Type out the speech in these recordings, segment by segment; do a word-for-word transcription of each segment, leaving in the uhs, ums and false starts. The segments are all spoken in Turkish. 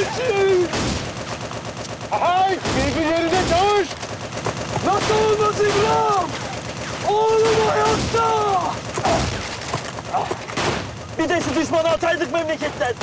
için! Hay! Keyfi yerinde çavuş! Nasıl olmaz İbrahim? Oğlum hayatta! Bir de şu düşmanı ataydık memleketten.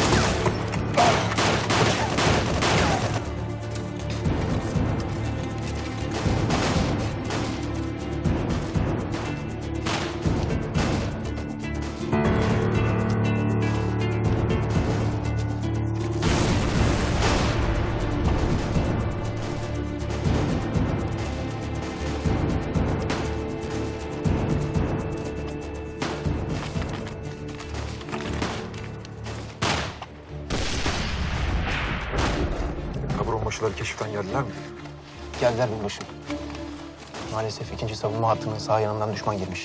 Başları keşiften geldiler mi? Geldiler binbaşım. Maalesef ikinci savunma hattının sağ yanından düşman girmiş.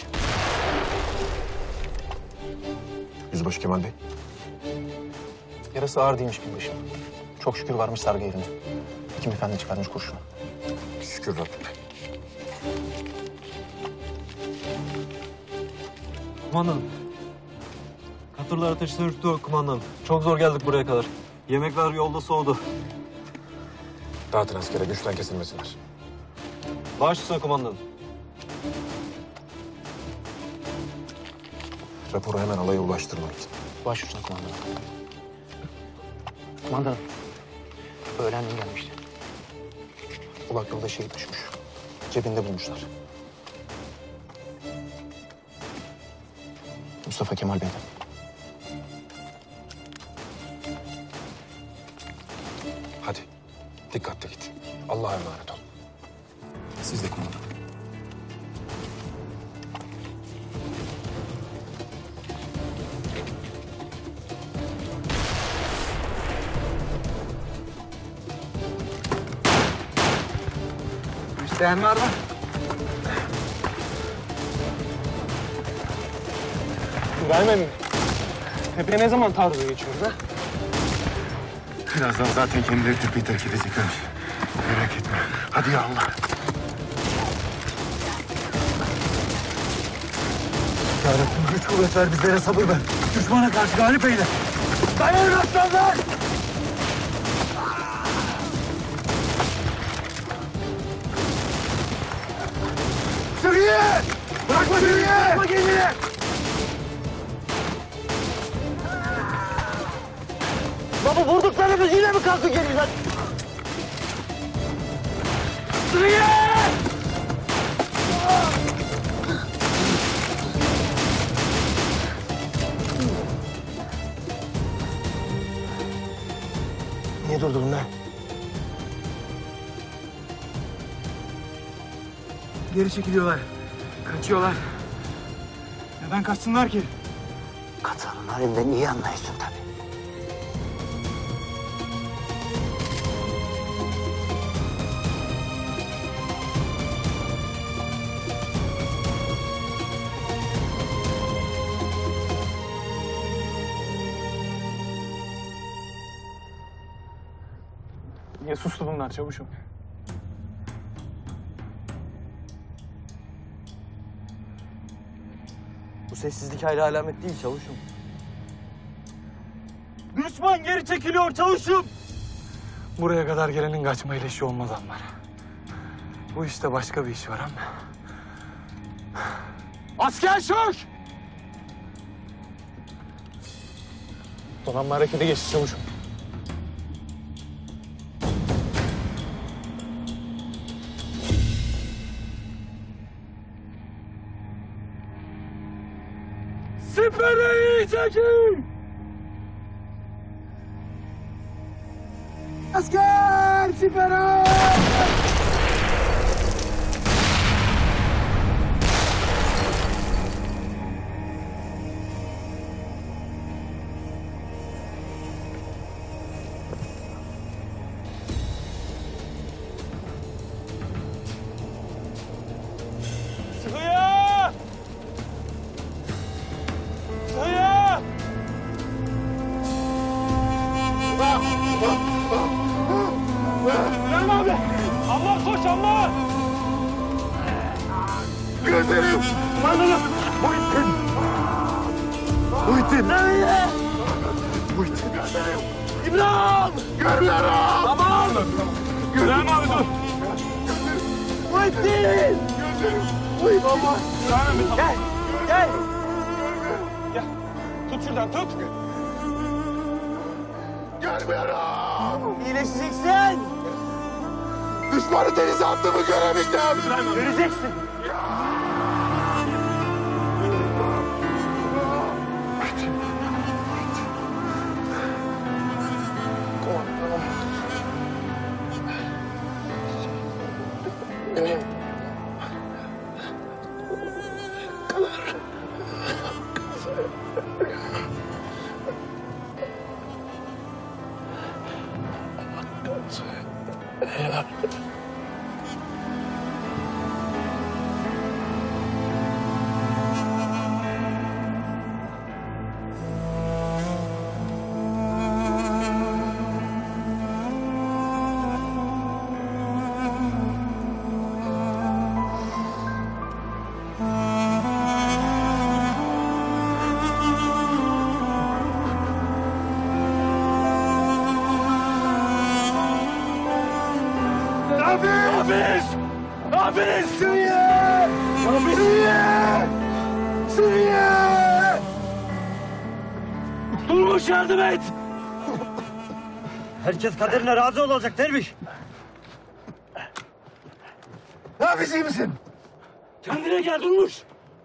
Yüzbaşı Kemal Bey. Yarası ağır değilmiş binbaşım. Çok şükür varmış sargı yerine. Hekim efendi çıkarmış kurşunu. Şükür Rabbim. Kumandanım. Katırlar ateşten ürktü kumandanım. Çok zor geldik buraya kadar. Yemekler yolda soğudu. Dağıtın askere, güçten kesilmesinler. Baş üstüne kumandanım. Raporu hemen alaya ulaştırmak için. Baş üstüne kumandanım. Kumandanım. Öğlendim gelmişti. Ulak yolda şehit düşmüş. Cebinde bulmuşlar. Mustafa Kemal Bey'den. Hadi. Dikkatli git. Allah'a emanet ol. Siz de kumandanım. İsteyen var mı? İbrahim emmi. Tepeye ne zaman taarruza geçiyoruz ha? Birazdan zaten kendileri tepeyi terk edecekler. Merak etme. Hadi ya Allah. Ya Rabbim güç kuvvet ver, bizlere sabır ver. Düşmana karşı galip eyle. Dayanın aslanlar! Sürüye! Bırakma sürüye! Bırakma kendini! Baba vurduklarımız yine mi kalktı yeniden? Sürüye! Niye durdun lan? Geri çekiliyorlar. Kaçıyorlar. Neden kaçsınlar ki? Katanın halinden iyi anlıyorsun tabii. Niye sustu bunlar çavuşum? Bu sessizlik hayra alamet değil çavuşum. Düşman geri çekiliyor çavuşum! Buraya kadar gelenin kaçmayla işi olmaz anlar. Bu işte başka bir iş var ama. Asker şuş! Donanma harekete geçti çavuşum. Siperi çekin! Asker siperi! Sıhhiye! Sıhhiye! İbrahim abi! Allah koş Allah! Gözlerim! Mandalı! Muhittin! Muhittin! Nereye? Muhittin! İbrahim! Görmüyorum. Tamam. Göremem abi dur. Muhittin! Uy baba. Görmem mi? Gel, gel. Gel. Tut şuradan tut. Görmüyorum. İyileşeceksin. Düşmanı denize attığımı görebildim. Göreceksin. Hafiz! Hafiz! Suriye! Hafiz! Suriye! Suriye! Durmuş yardım et! Herkes kaderine razı olacak derviş. Hafiz iyi misin? Kendine gel Durmuş!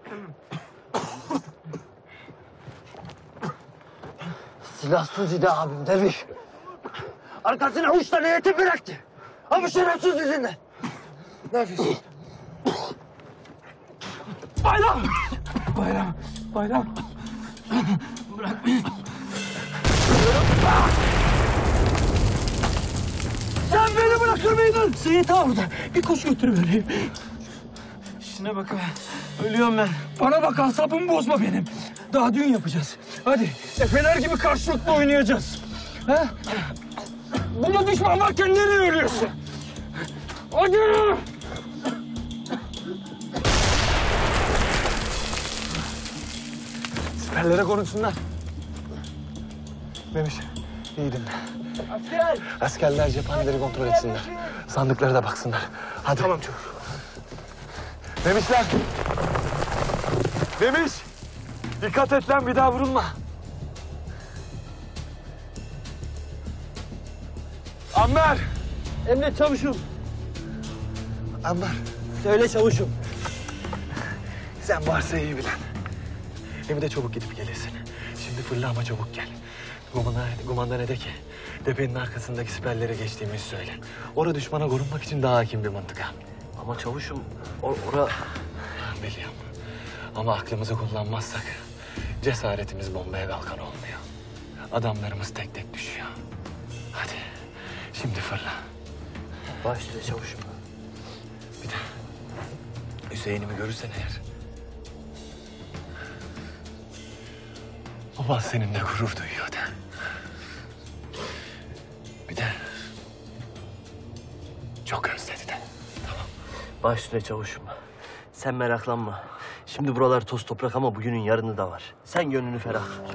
Silahsız idi abim derviş. Arkasına üç tane yetim bıraktı. Ama şerefsiz yüzünden. Nefis. Bayram! Bayram! Bayram! Bırak beni. Sen beni bırakır mıydın? Seyit abi burada. Bir koş götürüvereyim. İşine bak ha. Ölüyorum ben. Bana bak asabımı bozma benim. Daha düğün yapacağız. Hadi efeler gibi karşılıklı oynayacağız. Ha? Buna düşman varken nereye ölüyorsun? Hadi! Siperlere konuşsunlar. Memiş, iyi dinle. Asker! Askerler cephaneleri kontrol etsinler. Sandıklara da baksınlar. Hadi. Tamam çocuk. Memişler. Memiş. Dikkat et lan bir daha vurulma. Amber. Emret çavuşum. Amber. Söyle çavuşum. Sen varsa iyi bilen. Hem de çabuk gidip gelirsin. Şimdi fırla ama çabuk gel. Kumandan, kumandana de ki tepenin arkasındaki siperlere geçtiğimizi söyle. Orada düşmana korunmak için daha hakim bir mıntıka. Ama çavuşum or ora... Biliyorum. Ama aklımızı kullanmazsak cesaretimiz bombaya kalkan olmuyor. Adamlarımız tek tek düşüyor. Hadi şimdi fırla. Baş üstüne çavuşum. Bir de Hüseyin'imi görürsen eğer. Baban seninle gurur duyuyor da. Bir de çok özledi de. Baş üstüne çavuşum. Sen meraklanma. Şimdi buralar toz toprak ama bugünün yarını da var. Sen gönlünü ferah tut.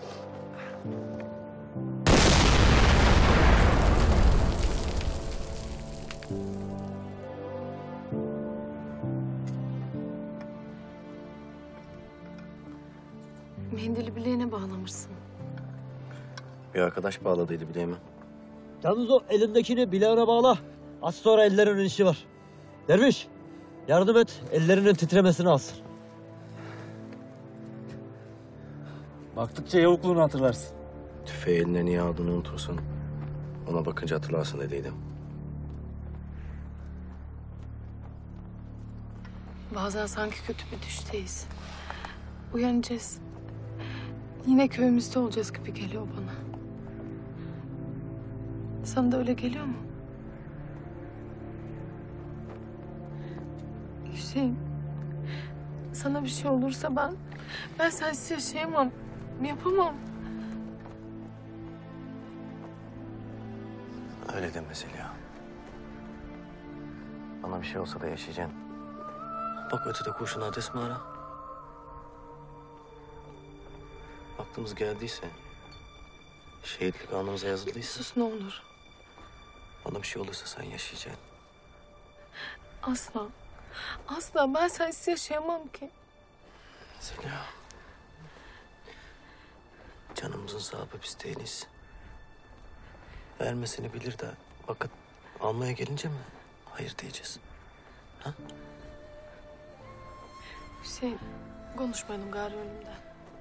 Mendili bileğine bağlamışsın. Bir arkadaş bağladıydı bileğime. Yalnız o elindekini bileğine bağla. Az sonra ellerinin işi var. Derviş, yardım et, ellerinin titremesini alsın. Baktıkça yavukluğunu hatırlarsın. Tüfeği eline niye aldığını unutursan ona bakınca hatırlarsın dediydim. Bazen sanki kötü bir düşteyiz. Uyanacağız. Yine köyümüzde olacağız gibi geliyor bana. Sana da öyle geliyor mu? Hüseyin, sana bir şey olursa ben, ben sensiz yaşayamam, yapamam. Öyle deme Zeliha. Bana bir şey olsa da yaşayacaksın. Bak ötede kurşun adres mi ara? Aklımız geldiyse Şehitlik anımıza yazıldıysa Sus ne olur. ona bir şey olursa sen yaşayacaksın. Asla. Asla ben sensiz yaşayamam ki. Zeliha. Canımızın sahibi biz değiliz. Vermesini bilir de vakit almaya gelince mi hayır diyeceğiz? Ha? Hüseyin konuşmayalım gari önümden.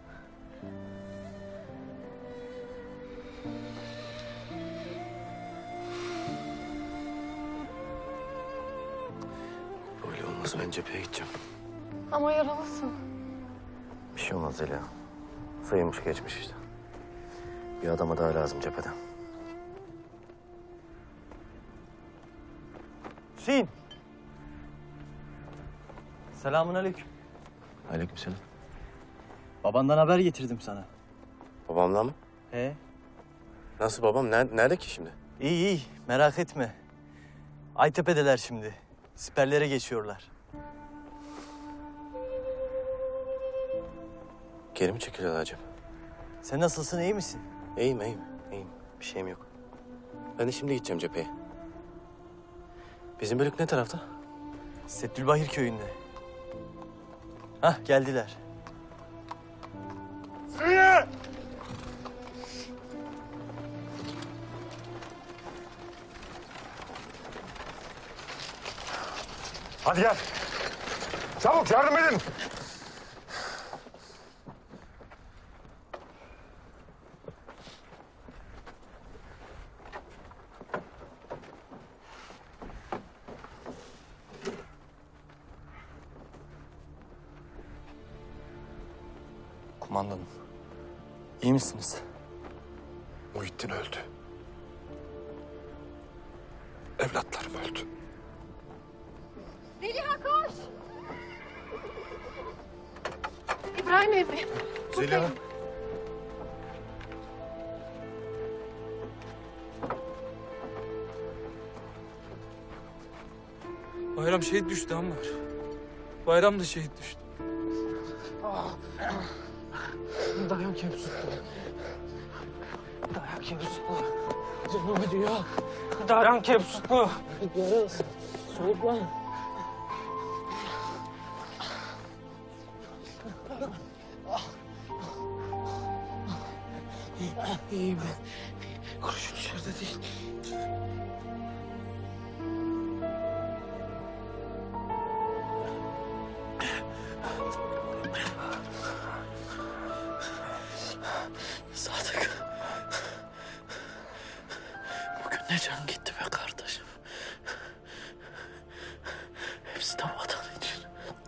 Böyle olmaz, ben cepheye gideceğim. Ama yaralısın. Bir şey olmaz Zeliha. Sayılmış geçmiş işte. Bir adama daha lazım cepheden. Hüseyin. Selamun aleyküm. Aleykümselam. Babandan haber getirdim sana. Babamla mı? He? Nasıl babam? Nerede, nerede ki şimdi? İyi iyi merak etme. Aytepe'deler şimdi. Siperlere geçiyorlar. Geri mi çekiliyorlar acaba? Sen nasılsın, iyi misin? İyiyim, iyiyim, iyiyim. Bir şeyim yok. Ben de şimdi gideceğim cepheye. Bizim bölük ne tarafta? Settülbahir köyünde. Hah geldiler. Hadi gel. Çabuk yardım edin. Kumandanım. İyi misiniz? Muhittin öldü. Evlatlarım öldü. Zeliha koş! İbrahim emmi. Zeliha. Bayram şehit düştü Ammar. Bayram da şehit düştü. Dayak hep tuttu. Dayak hep tuttu. Canım acıyor. Dayak hep tuttu. Yarız. Soğuklan. İyiyim ben. Kurşun içeride değil. Sadık. Bugün ne can gitti be kardeşim. Hepsi de vatan için.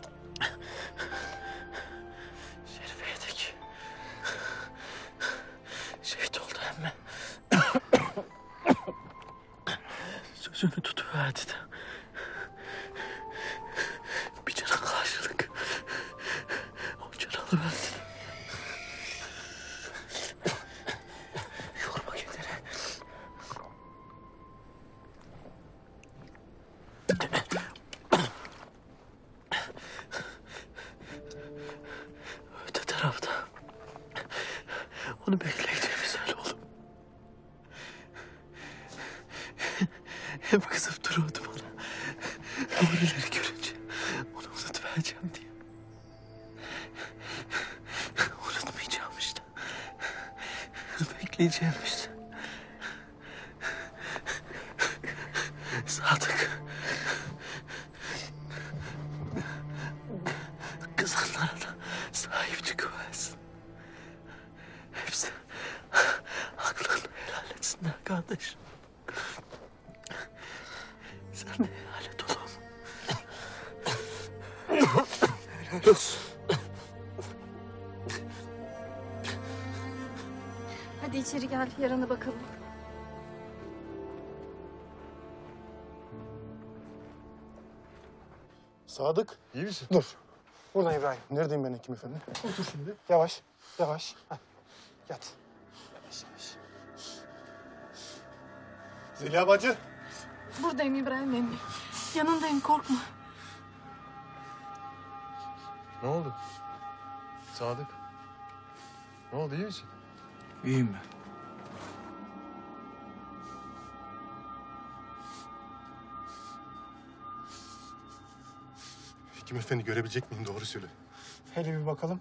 Şerife'deki şehit oldu emme. Sözünü tutuverdi de. Bir cana karşılık o can alıverdi. Yorma kendini. Öte tarafta. Onu bekleyeceğimiz hal oğlum. Hep kızıp duruyordu bana. Öyleleri görünce onu unutmayacağım diye. Unutmayacağım işte. Bekleyeceğim işte. Sadık. Kızanlara da sahip çıkıversin. Hepsi haklarını helal etsinler kardeşim. Sen de helal et oğlum. Helal olsun. Hadi içeri gel, yarana bakalım. Sadık. İyi misin? Dur. Buradan İbrahim. Neredeyim ben Hekim Efendi? Otur şimdi. Yavaş. Yavaş. Heh. Yat. Yavaş yavaş. Zeliha bacı. Buradayım İbrahim emmi. Yanındayım korkma. Ne oldu? Sadık. Ne oldu iyi misin? İyiyim ben. Hekim efendi görebilecek miyim? Doğru söyle. Hele bir bakalım.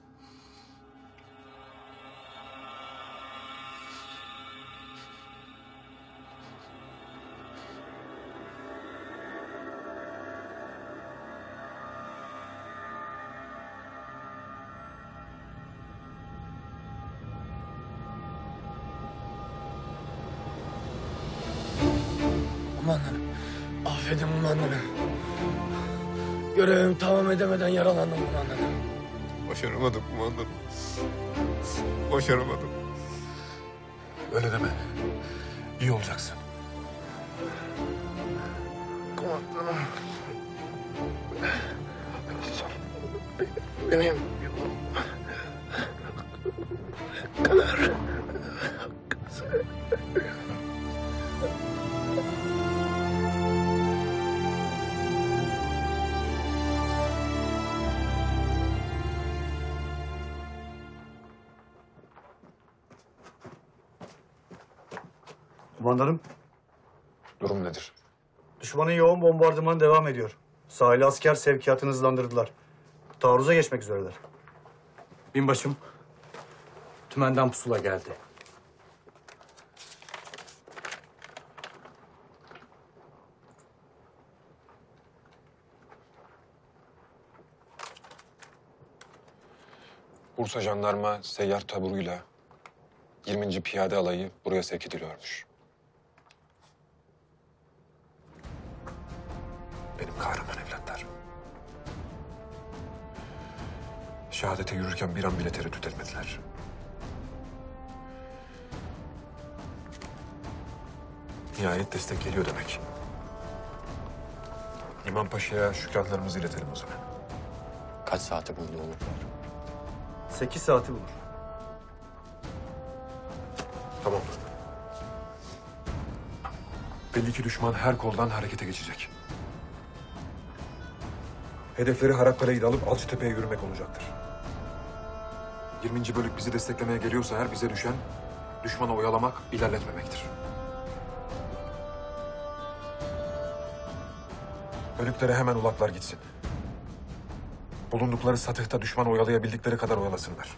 Kumandanım, affedin kumandanım. Görevimi tamam edemeden yaralandım kumandanım. Başaramadım kumandanım. Başaramadım. Öyle deme. İyi olacaksın. Kumandanım. Benim yolum kadar. Kumandanım, Durum nedir? düşmanın yoğun bombardımanı devam ediyor. Sahili asker sevkiyatını hızlandırdılar. Taarruza geçmek üzereler. Binbaşım, tümenden pusula geldi. Bursa Jandarma seyyar taburuyla yirminci Piyade Alayı buraya sevk ediliyormuş. Benim kahraman evlatlar. Şehadete yürürken bir an bile tereddüt etmediler. Nihayet destek geliyor demek. İmam Paşa'ya şükranlarımızı iletelim o zaman. Kaç saate buldu olurlar? Sekiz saati bulur. Tamam. Belli ki düşman her koldan harekete geçecek. Hedefleri Harakkale'yi de alıp Alçıtepe'ye yürümek olacaktır. yirminci bölük bizi desteklemeye geliyorsa her bize düşen düşmanı oyalamak, ilerletmemektir. Bölüklere hemen ulaklar gitsin. Bulundukları satıhta düşmanı oyalayabildikleri kadar oyalasınlar.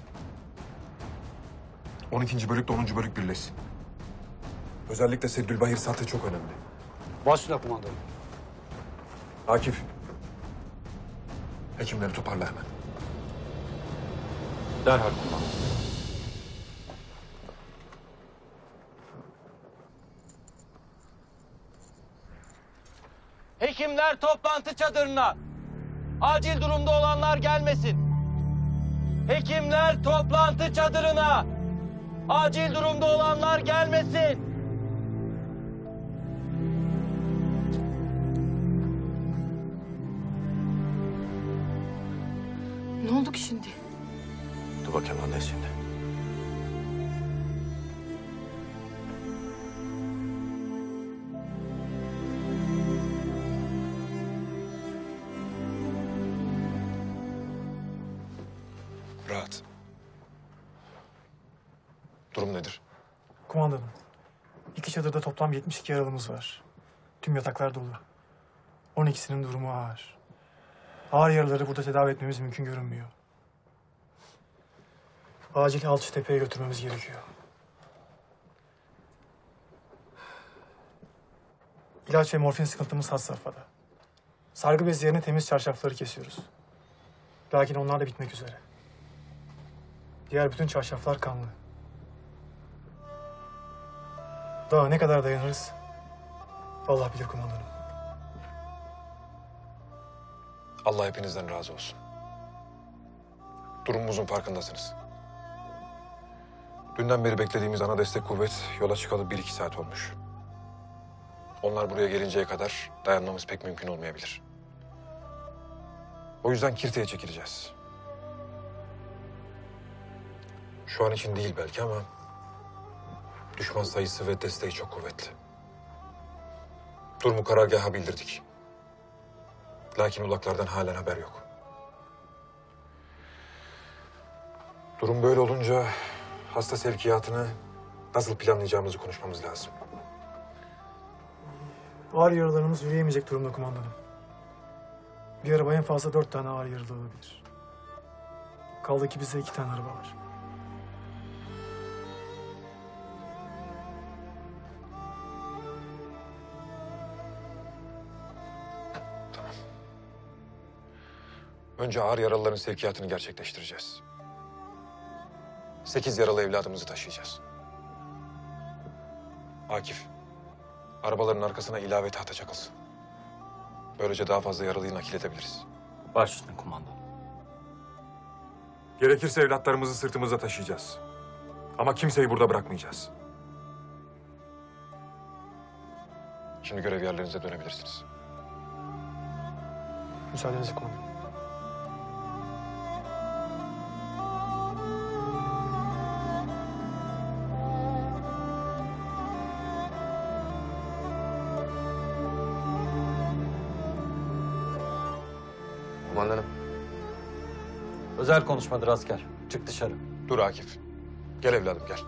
on ikinci bölük de onuncu bölük birleşsin. Özellikle Seddülbahir satı çok önemli. Başla kumandanım. Akif. Hekimleri toparla hemen. Derhal kumandanım. Hekimler toplantı çadırına. Acil durumda olanlar gelmesin. Hekimler toplantı çadırına. Acil durumda olanlar gelmesin. Ne oldu ki şimdi? Dur bakayım anne şimdi. Rahat. Durum nedir? Kumandanım, iki çadırda toplam yetmiş iki yaralımız var. Tüm yataklar dolu. on ikisinin durumu ağır. Ağır yaraları burada tedavi etmemiz mümkün görünmüyor. Acil Alçıtepe'ye götürmemiz gerekiyor. İlaç ve morfin sıkıntımız has safhada. Sargı bezi yerine temiz çarşafları kesiyoruz. Lakin onlar da bitmek üzere. Diğer bütün çarşaflar kanlı. Daha ne kadar dayanırız? Allah bilir kumandanım. Allah hepinizden razı olsun. Durumumuzun farkındasınız. Dünden beri beklediğimiz ana destek kuvvet yola çıkalı bir iki saat olmuş. Onlar buraya gelinceye kadar dayanmamız pek mümkün olmayabilir. O yüzden Kirte'ye çekileceğiz. Şu an için değil belki ama düşman sayısı ve desteği çok kuvvetli. Durumu karargaha bildirdik. Lakin ulaklardan halen haber yok. Durum böyle olunca hasta sevkiyatını nasıl planlayacağımızı konuşmamız lazım. Ağır yaralarımız yürüyemeyecek durumda kumandanım. Bir araba en fazla dört tane ağır yaralı alabilir. Kaldı ki bizde iki tane araba var. Önce ağır yaralıların sevkiyatını gerçekleştireceğiz. Sekiz yaralı evladımızı taşıyacağız. Akif, arabaların arkasına ilave tahta çakılsın. Böylece daha fazla yaralıyı nakil edebiliriz. Baş üstüne kumandan. Gerekirse evlatlarımızı sırtımızda taşıyacağız. Ama kimseyi burada bırakmayacağız. Şimdi görev yerlerinize dönebilirsiniz. Müsaadenizle kumandanım. Kumandanım. Özel konuşmadır asker. Çık dışarı. Dur Akif. Gel evladım gel.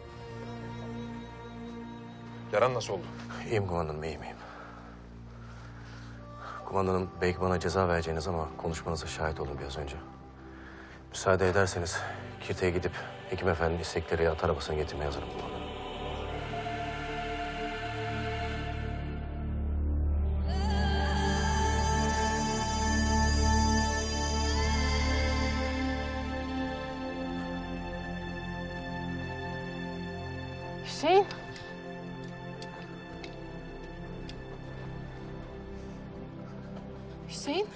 Yaran nasıl oldu? İyiyim kumandanım, iyiyim, iyiyim. Kumandanım, belki bana ceza vereceğiniz ama konuşmanıza şahit oldum biraz önce. Müsaade ederseniz Kirte'ye gidip Hekim Efendi'nin istekleri at arabasına getirmeye hazırım kumandanım. Hüseyin. Hüseyin.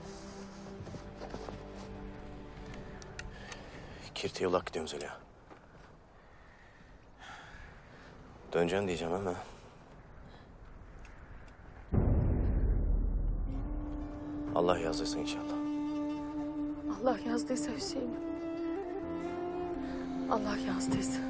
Kirte'ye ulak gidiyorum Zeliha. Döneceğim diyeceğim ama... Allah yazdırsın inşallah. Allah yazdıysa Hüseyin. Allah yazdıysa.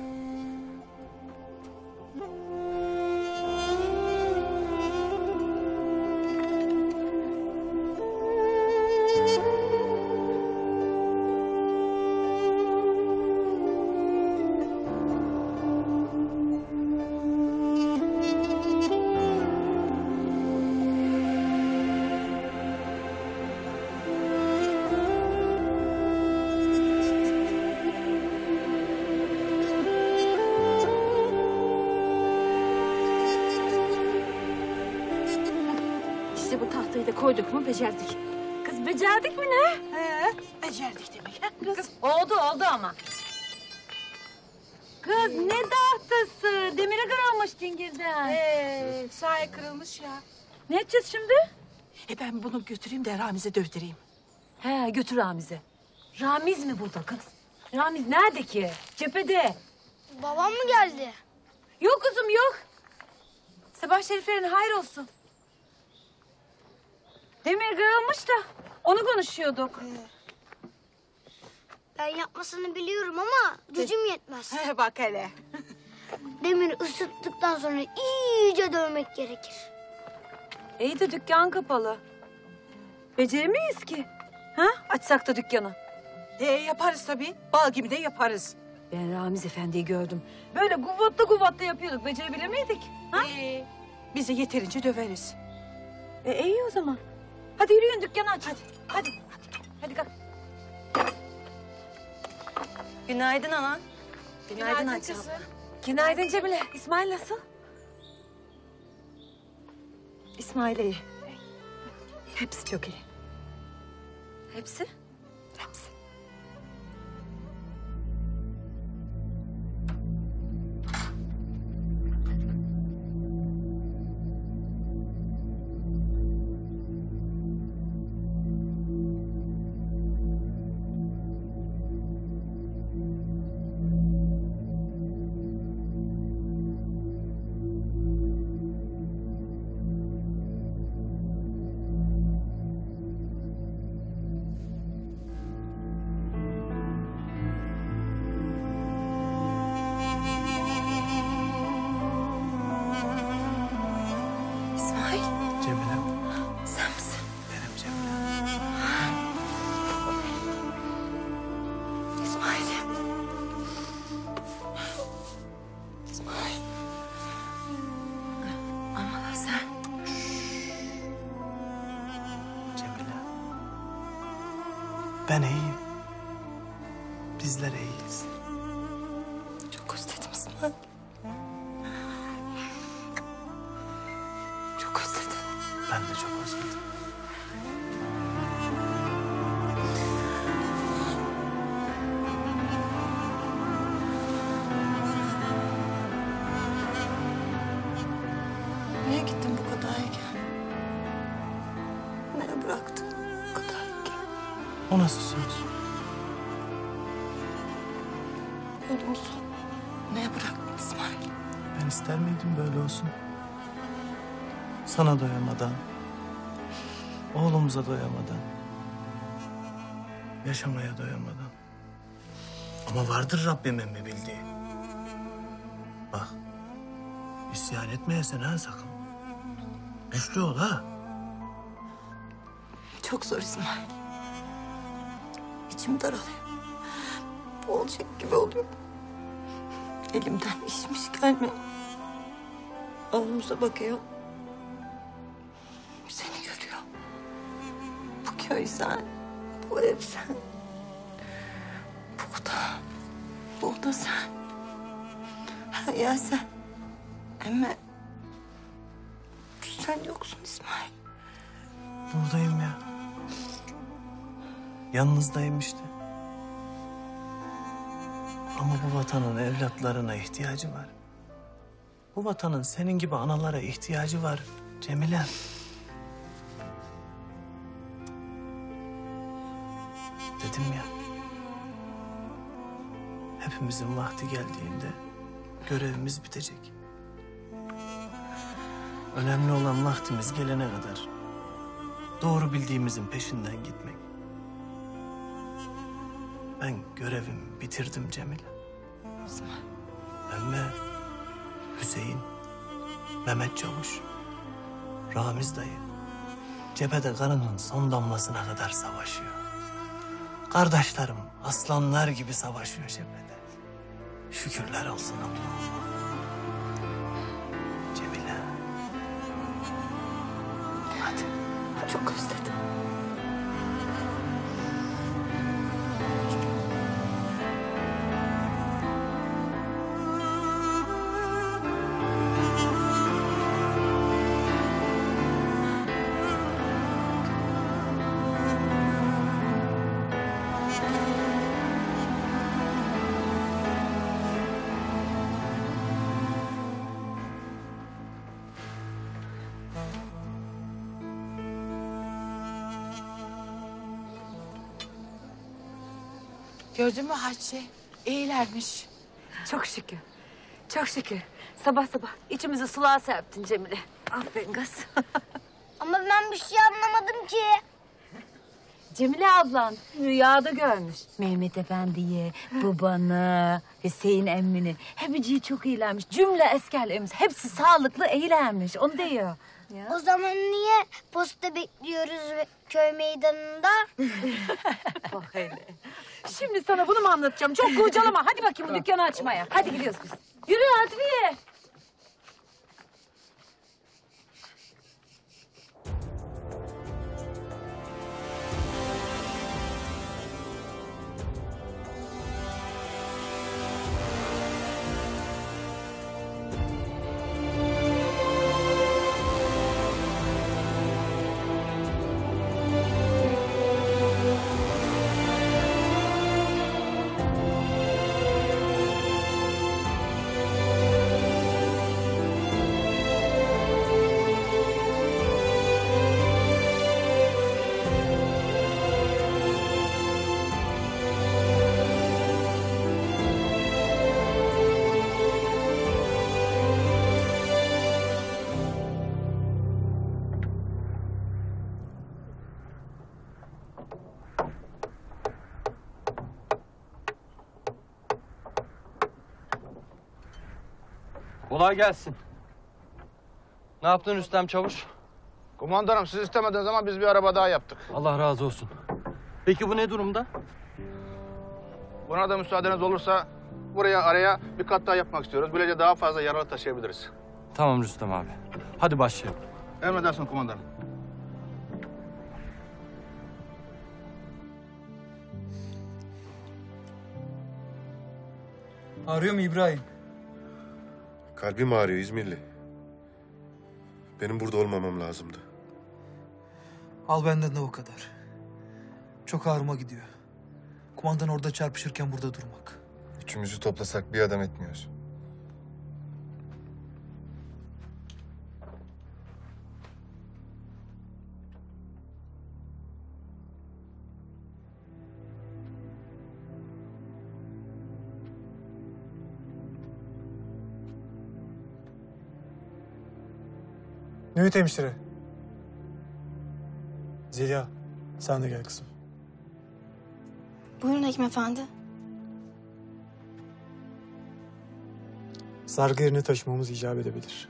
İşte bu tahtayı da koyduk mu becerdik. Kız becerdik mi ne? He, becerdik demek. Kız, Kız oldu oldu ama. Kız ne tahtası? Demiri kırılmış dingilden. Ee, sahi kırılmış ya. Ne edeceğiz şimdi? E ben bunu götüreyim de Ramiz'e dövdüreyim. He götür Ramiz'e. Ramiz mi burada kız? Ramiz nerede ki? Cephede. Babam mı geldi? Yok kızım yok. Sabah şeriflerin hayır olsun. Demir kırılmış da onu konuşuyorduk. Ben yapmasını biliyorum ama gücüm yetmez. He bak hele. Demiri ısıttıktan sonra iyice dövmek gerekir. İyi de dükkan kapalı. Beceremeyiz ki. Ha? Açsak da dükkanı. E yaparız tabii. Bal gibi de yaparız. Ben Ramiz Efendi'yi gördüm. Böyle kuvvetli kuvvetli yapıyorduk. Becerebilir miydik? Ha? Ee, bize yeterince döveriz. E iyi o zaman. Hadi yürüyün dükkanı aç. Hadi. Hadi. Hadi, hadi kalk. Günaydın ana. Günaydın, Günaydın Hatice kızım. abla. Günaydın Cemile. İsmail nasıl? İsmail iyi. Hepsi çok iyi. Hepsi? Hepsi. Ben iyiyim. Bizler iyiyiz. Çok özledim İsmail. Çok özledim. Ben de çok özledim. Niye gittin bu kadar erken? Neye bıraktın bu kadar erken? O nasıl söz? Oğlumuzu neye bıraktın İsmail? Ben ister miydim böyle olsun? Sana doyamadan, oğlumuza doyamadan, yaşamaya doyamadan. Ama vardır Rabbimin bir bildiği. Bak, isyan etmeyesin ha sakın. Güçlü ol ha. Çok zor İsmail. İçim daralıyor. Boğulacak gibi oluyor. Elimden işmiş gelmiyor. Oğlumuza bakıyor. Seni görüyor. Bu köy sen. Bu ev sen. Bu da. Bu da sen. Her yer sen. Ama sen yoksun İsmail. Buradayım ya. Yalnızdayım işte. Ama bu vatanın evlatlarına ihtiyacı var. Bu vatanın senin gibi analara ihtiyacı var Cemile. Dedim ya. Hepimizin vakti geldiğinde görevimiz bitecek. Önemli olan vaktimiz gelene kadar doğru bildiğimizin peşinden gitmek. Ben görevimi bitirdim Cemile. Emme, Hüseyin, Mehmet Çavuş, Ramiz dayı cephede kanının son damlasına kadar savaşıyor. Kardeşlerim aslanlar gibi savaşıyor cephede. Şükürler olsun Allah'ım. Cemile. Hadi. Çok özledim. Gördün mü Hatice? İyilermiş. Çok şükür. Çok şükür. Sabah sabah içimizi sulağa serptin Cemile. Aferin kız. Ama ben bir şey anlamadım ki. Cemile ablan rüyada görmüş. Mehmet Efendi'yi, babanı, Hüseyin emmini. Hepiciyi çok iyilermiş. Cümle eskerlerimiz. Hepsi sağlıklı iyilermiş. Onu diyor. O zaman niye posta bekliyoruz ve- köy meydanında? Bak hele. Şimdi sana bunu mu anlatacağım? Çok kurcalama. Hadi bakayım bu dükkanı açmaya. Hadi gidiyoruz biz. Yürü Adviye. Kolay gelsin. Ne yaptın Rüstem Çavuş? Kumandanım siz istemediğiniz zaman biz bir araba daha yaptık. Allah razı olsun. Peki bu ne durumda? Buna da müsaadeniz olursa buraya araya bir kat daha yapmak istiyoruz. Böylece daha fazla yaralı taşıyabiliriz. Tamam Rüstem abi. Hadi başlayalım. Emredersin kumandanım. Ağrıyor mu İbrahim? Kalbim ağrıyor İzmirli. Benim burada olmamam lazımdı. Al benden de o kadar. Çok ağrıma gidiyor. Kumandan orada çarpışırken burada durmak. Üçümüzü toplasak bir adam etmiyoruz. Nüvit hemşire. Zeliha, sen de gel kızım. Buyurun Hekim Efendi. Sargı yerini taşımamız icap edebilir.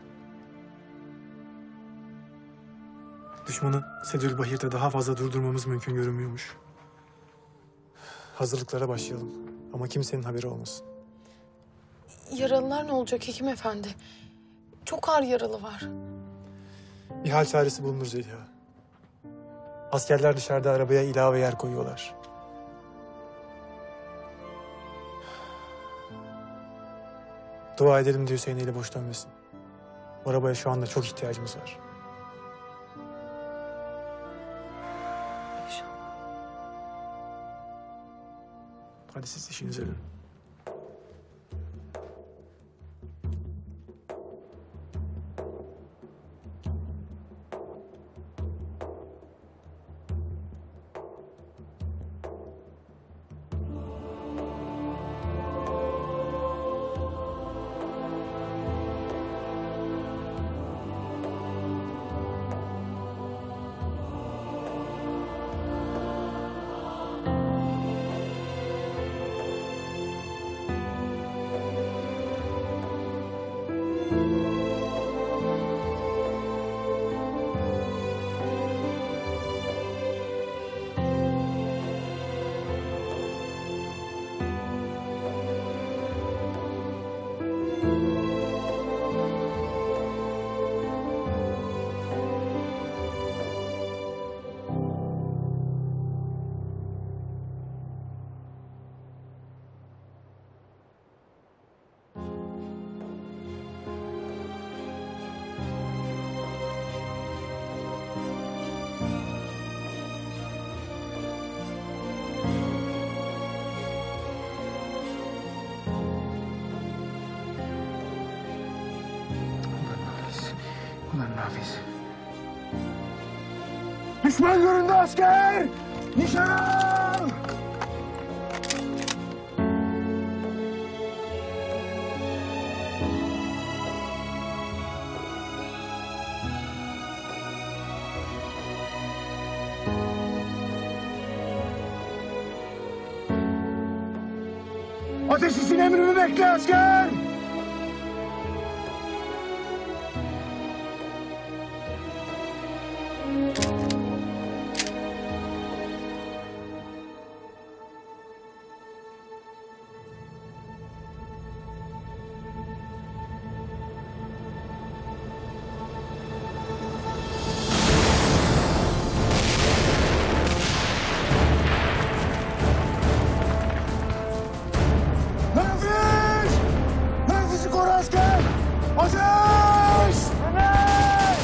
Düşmanı Sedülbahir'de daha fazla durdurmamız mümkün görünmüyormuş. Hazırlıklara başlayalım. Ama kimsenin haberi olmasın. Yaralılar ne olacak Hekim Efendi? Çok ağır yaralı var. Bir hal çaresi bulunur Zeliha. Askerler dışarıda arabaya ilave yer koyuyorlar. Dua edelim diye Hüseyin eli boş dönmesin. Bu arabaya şu anda çok ihtiyacımız var. İnşallah. Hadi siz işinize dönün. Ulan Nafiz. Düşman göründü asker! Nişan al! Ateş için emrimi bekle asker! Nafiz! Nafiz'i koru asker! Ateş! Evet!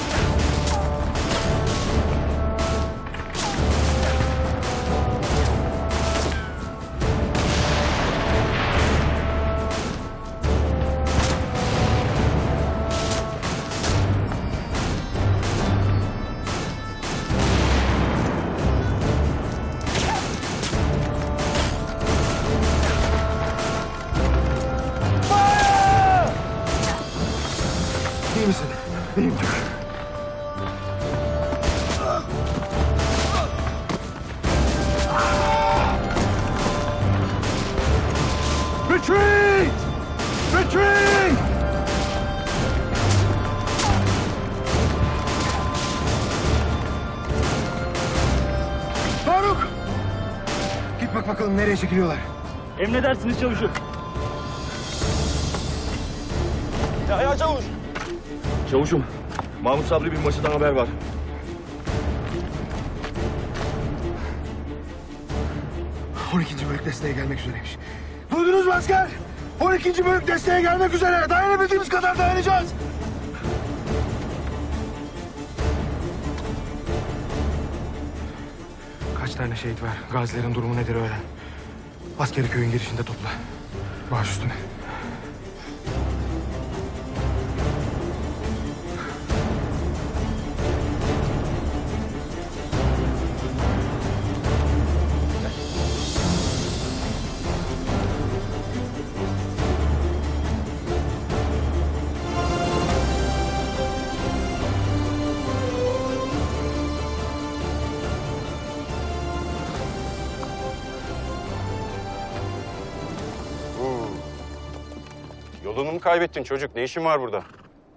İyi misin? İyiyim çok. Retreat! Retreat! Faruk! Git bak bakalım nereye çekiliyorlar. Emredersiniz çavuşum. Ya ya çavuş. Çavuşum, Mahmut Sabri Binbaşı'dan haber var. on ikinci bölük desteğe gelmek üzereymiş. Duydunuz mu asker? on ikinci bölük desteğe gelmek üzere. Dayanabildiğimiz kadar dayanacağız. Kaç tane şehit var? Gazilerin durumu nedir öğren. Askeri köyün girişinde topla. Baş üstüne. Yolunu mu kaybettin çocuk? Ne işin var burada?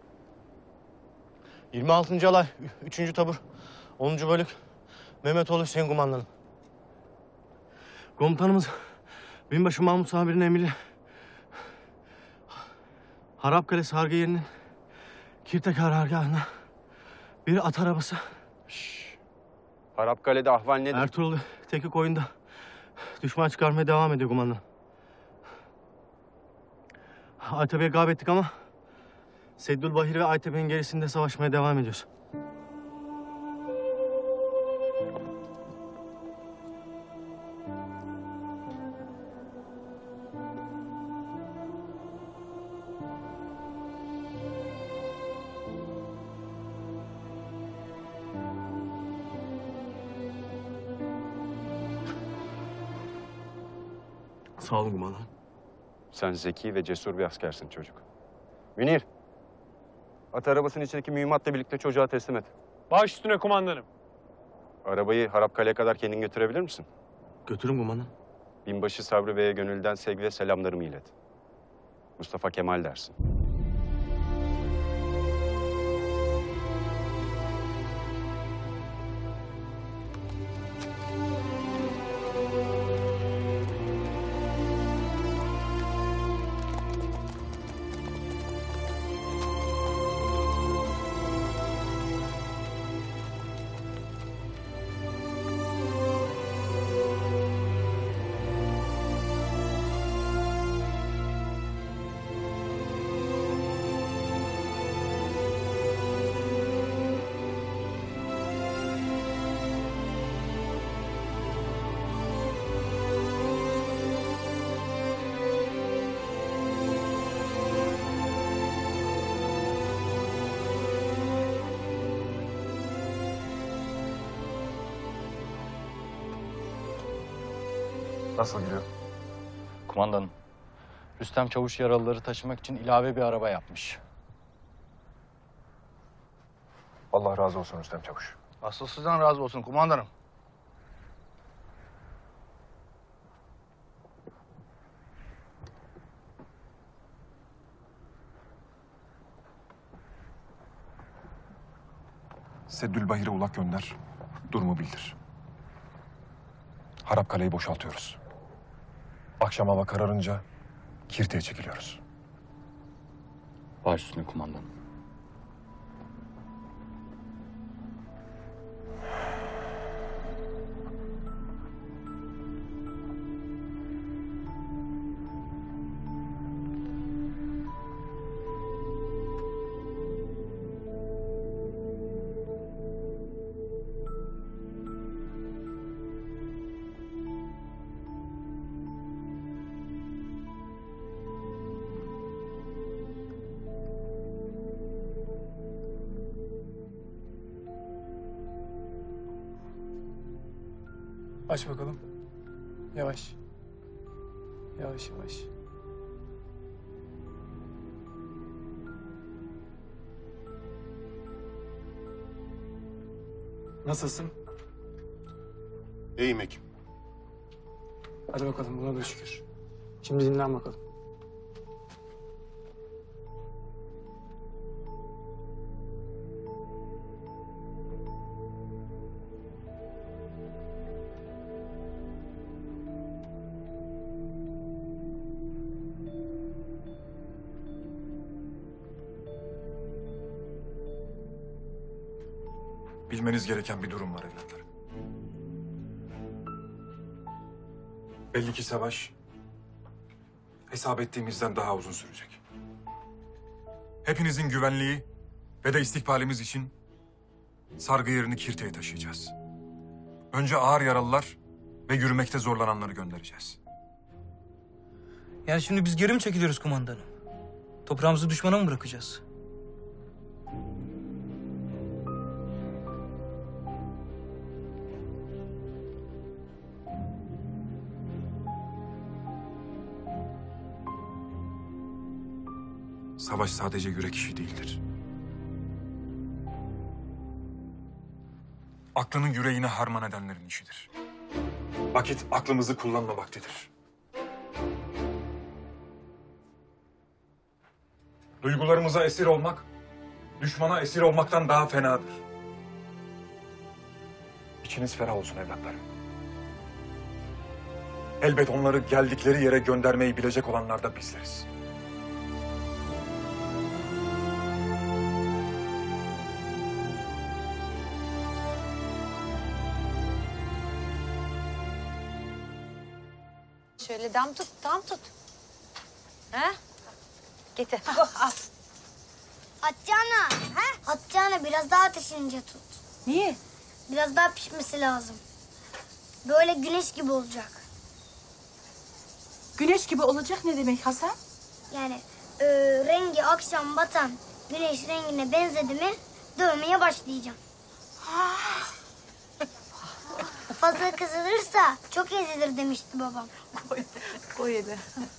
yirmi altıncı alay, üçüncü tabur, onuncu bölük, Mehmetoğlu Hüseyin kumandanım. Komutanımız binbaşı Mahmut Sabir'in emriyle Harapkale sargı yerinin Kirte karargahına bir at arabası. Harapkale'de ahval nedir? Ertuğrul Tekik oyunda düşman çıkarmaya devam ediyor kumandanım. Aytepe'ye gayb ettik ama Seddülbahir ve Aytepe'nin gerisinde savaşmaya devam ediyoruz. Sağ olun kumandanım. Sen zeki ve cesur bir askersin çocuk. Münir, at arabasının içindeki mühimmatla birlikte çocuğa teslim et. Baş üstüne kumandanım. Arabayı Harapkale'ye kadar kendin götürebilir misin? Götürün kumandanım. Binbaşı Sabri Bey'e gönülden sevgi ve selamlarımı ilet. Mustafa Kemal dersin. Nasıl gidiyor? Kumandanım, Rüstem Çavuş yaralıları taşımak için ilave bir araba yapmış. Allah razı olsun Rüstem Çavuş. Asıl sizden razı olsun kumandanım. Seddülbahir'e ulak gönder, durumu bildir. Harapkale'yi boşaltıyoruz. Akşam hava kararınca Kirte'ye çekiliyoruz. Baş üstüne kumandanım. Aç bakalım. Yavaş. Yavaş yavaş. Nasılsın? İyiyim hekim. Hadi bakalım, buna da şükür. Şimdi dinlen bakalım. Bilmeniz gereken bir durum var evlatlar. Belli ki savaş hesap ettiğimizden daha uzun sürecek. Hepinizin güvenliği ve de istikbalimiz için sargı yerini Kirte'ye taşıyacağız. Önce ağır yaralılar ve yürümekte zorlananları göndereceğiz. Yani şimdi biz geri mi çekiliyoruz kumandanım? Toprağımızı düşmana mı bırakacağız? Savaş sadece yürek işi değildir. Aklını yüreğine harman edenlerin işidir. Vakit aklımızı kullanma vaktidir. Duygularımıza esir olmak, düşmana esir olmaktan daha fenadır. İçiniz ferah olsun evlatlarım. Elbet onları geldikleri yere göndermeyi bilecek olanlar da bizleriz. Şöyle dam tut, tam tut. Ha? Getir. Oh, al. Atacağına. He? Atacağına biraz daha ateşince tut. Niye? Biraz daha pişmesi lazım. Böyle güneş gibi olacak. Güneş gibi olacak ne demek Hasan? Yani e, rengi akşam batan güneş rengine benzedi mi dövmeye başlayacağım. Fazla kızılırsa çok ezilir demişti babam. Koy, koy hadi.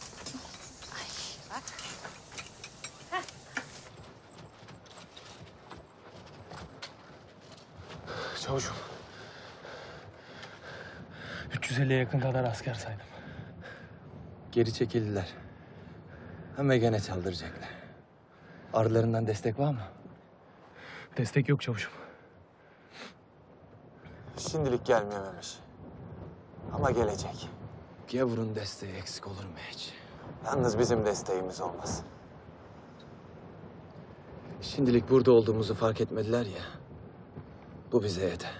Çavuşum. üç yüz elliye yakın kadar asker saydım. Geri çekildiler. Ama gene çaldıracaklar. Arılarından destek var mı? Destek yok çavuşum. Şimdilik gelmiyor Memiş. Ama gelecek. Gavur'un desteği eksik olur mu hiç? Yalnız bizim desteğimiz olmaz. Şimdilik burada olduğumuzu fark etmediler ya. Bu bize yeter.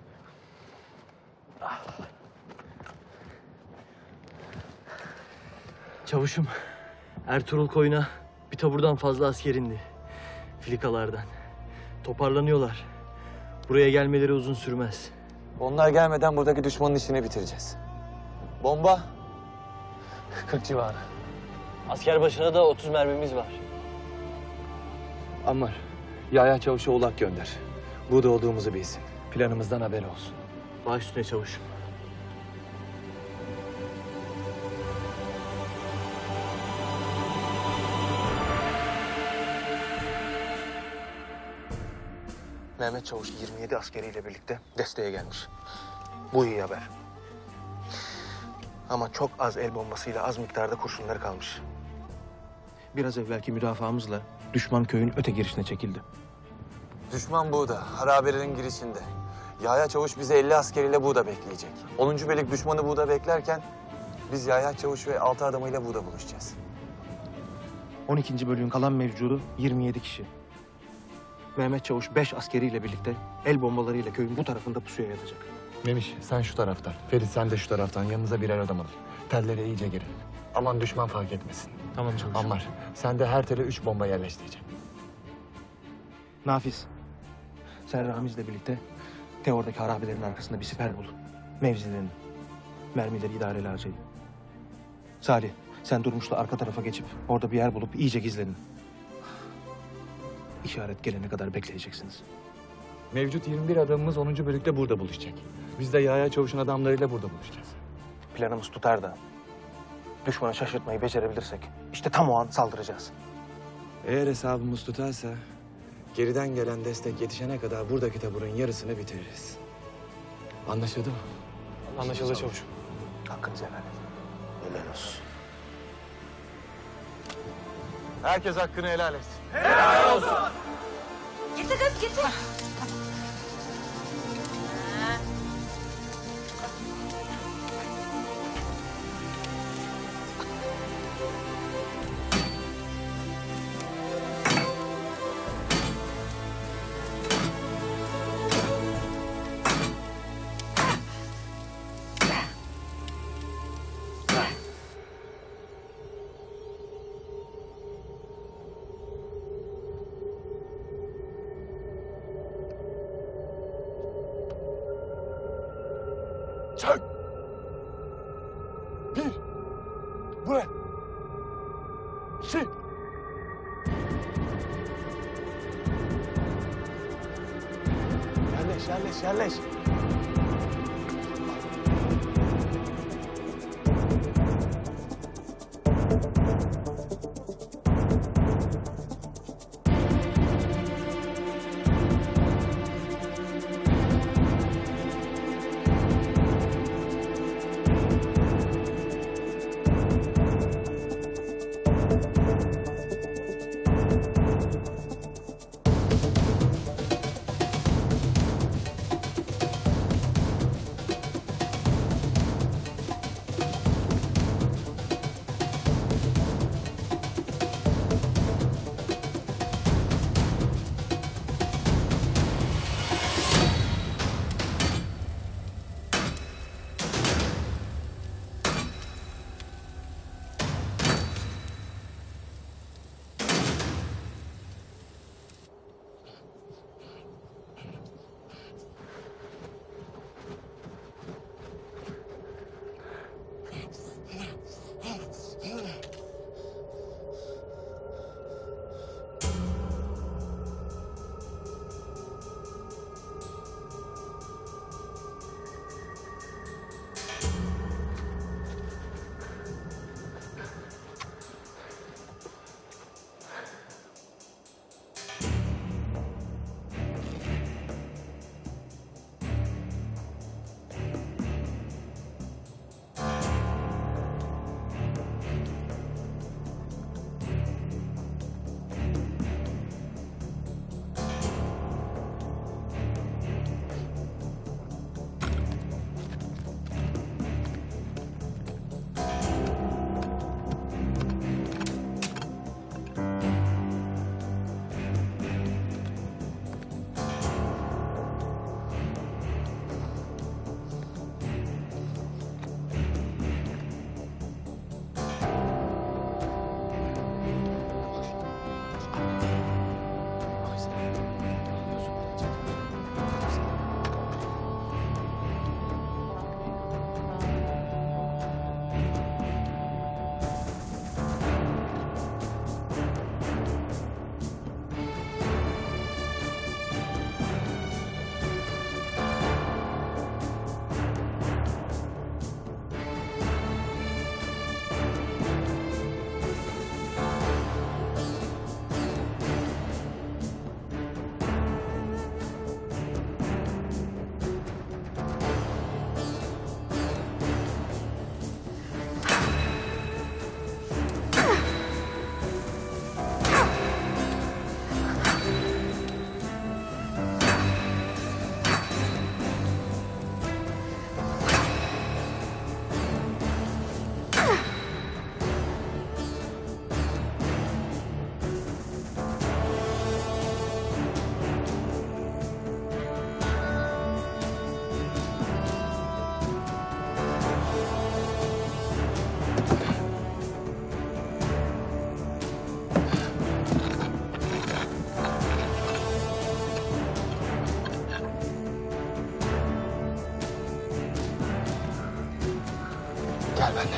Çavuşum, Ertuğrul Koyun'a bir taburdan fazla asker indi. Filikalardan. Toparlanıyorlar. Buraya gelmeleri uzun sürmez. Onlar gelmeden buradaki düşmanın işini bitireceğiz. Bomba? kırk civarı. Asker başına da otuz mermimiz var. Ammar, Yahya Çavuş'a ulak gönder. Burada olduğumuzu bilsin. Planımızdan haberi olsun. Baş üstüne çavuşum. Mehmet Çavuş yirmi yedi askeriyle birlikte desteğe gelmiş. Bu iyi haber. Ama çok az el bombasıyla az miktarda kurşunları kalmış. Biraz evvelki müdafaamızla düşman köyün öte girişine çekildi. Düşman burada, harabelerin girişinde. Yahya Çavuş bizi elli askeriyle burada bekleyecek. onuncu Belik düşmanı burada beklerken biz Yahya Çavuş ve altı adamıyla burada buluşacağız. on ikinci bölüğün kalan mevcudu yirmi yedi kişi. Mehmet Çavuş beş askeriyle birlikte el bombalarıyla köyün bu tarafında pusuya yatacak. Memiş sen şu taraftan, Ferit sen de şu taraftan. Yanınıza birer adam alın. Tellere iyice girin. Aman düşman fark etmesin. Tamam çavuşum. Ammar sen de her tele üç bomba yerleştireceksin. Nafiz, sen Ramiz'le birlikte Teor'daki harabelerin arkasında bir siper bul. Mevzilerini, mermileri idareli harcayın. Salih, sen Durmuş'la arka tarafa geçip orada bir yer bulup iyice gizlenin. İşaret gelene kadar bekleyeceksiniz. Mevcut yirmi bir adamımız onuncu bölükte burada buluşacak. Biz de Yahya Çavuş'un adamlarıyla burada buluşacağız. Planımız tutar da düşmanı şaşırtmayı becerebilirsek işte tam o an saldıracağız. Eğer hesabımız tutarsa geriden gelen destek yetişene kadar buradaki taburun yarısını bitiririz. Anlaşıldı mı? Anlaşıldı çavuşum. Hakkınızı helal edin. Helal olsun. Herkes hakkını helal etsin. Helal olsun. Getir kız getir. Yerleş, yerleş, yerleş. Gel benimle.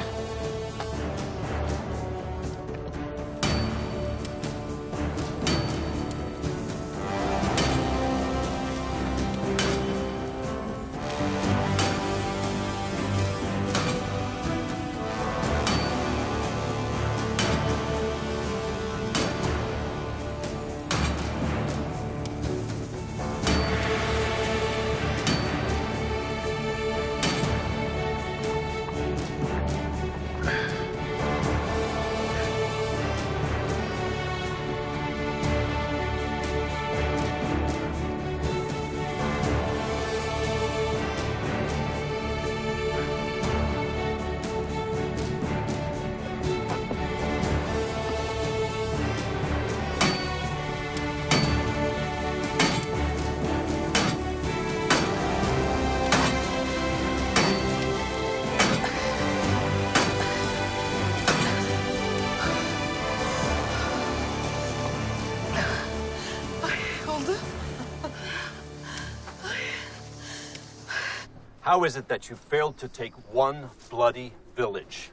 How is it that you failed to take one bloody village?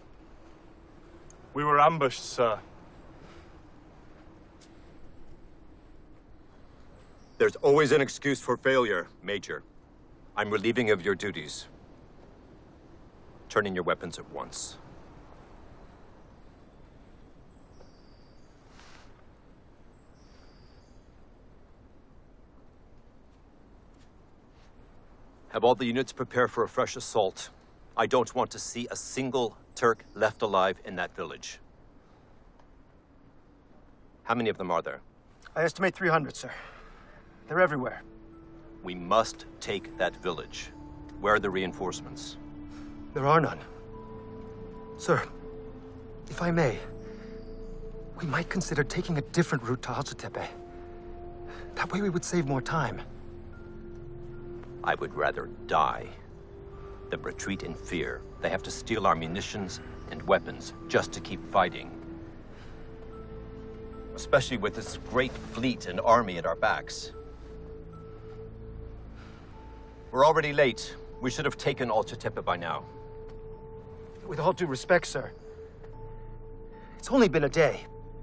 We were ambushed, sir. There There's always an excuse for failure, Major. I'm relieving of your duties. Turn in your weapons at once. Have all the units prepare for a fresh assault. I don't want to see a single Turk left alive in that village. How many of them are there? I estimate three hundred, sir. They're everywhere. We must take that village. Where are the reinforcements? There are none. Sir, if I may, we might consider taking a different route to Hacettepe. That way we would save more time. I would rather die than retreat in fear. They have to steal our munitions and weapons just to keep fighting. Especially with this great fleet and army at our backs. We're already late. We should have taken Hacettepe by now. With all due respect, sir, it's only been a day.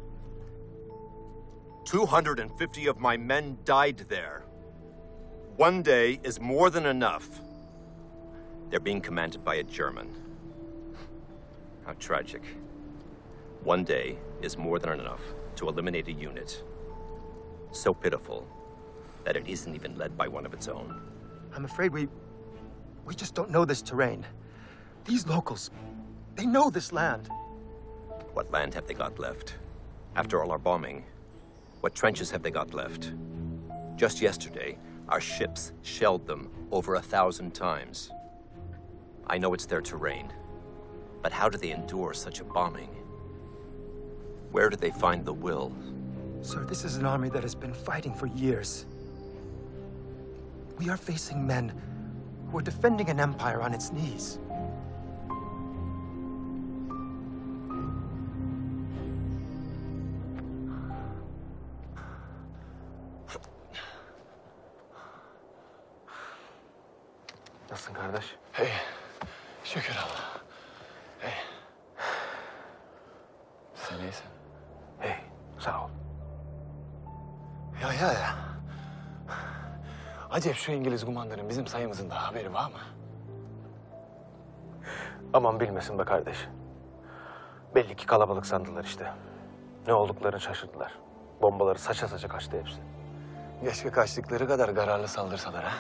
two hundred fifty of my men died there. One day is more than enough. They're being commanded by a German. How tragic. One day is more than enough to eliminate a unit so pitiful that it isn't even led by one of its own. I'm afraid we... we just don't know this terrain. These locals, they know this land. What land have they got left? After all our bombing, what trenches have they got left? Just yesterday, our ships shelled them over a thousand times. I know it's their terrain, but how do they endure such a bombing? Where do they find the will? Sir, this is an army that has been fighting for years. We are facing men who are defending an empire on its knees. Nasılsın kardeş? Hey, şükür Allah. Hey. Sen iyisin. Hey, sağ ol. Ya ya ya. Acep şu İngiliz kumandanın bizim sayımızın da haberi var mı? Aman bilmesin be kardeş. Belli ki kalabalık sandılar işte. Ne olduklarını şaşırdılar. Bombaları saça saça kaçtı hepsi. Keşke kaçtıkları kadar kararlı saldırsalar ha.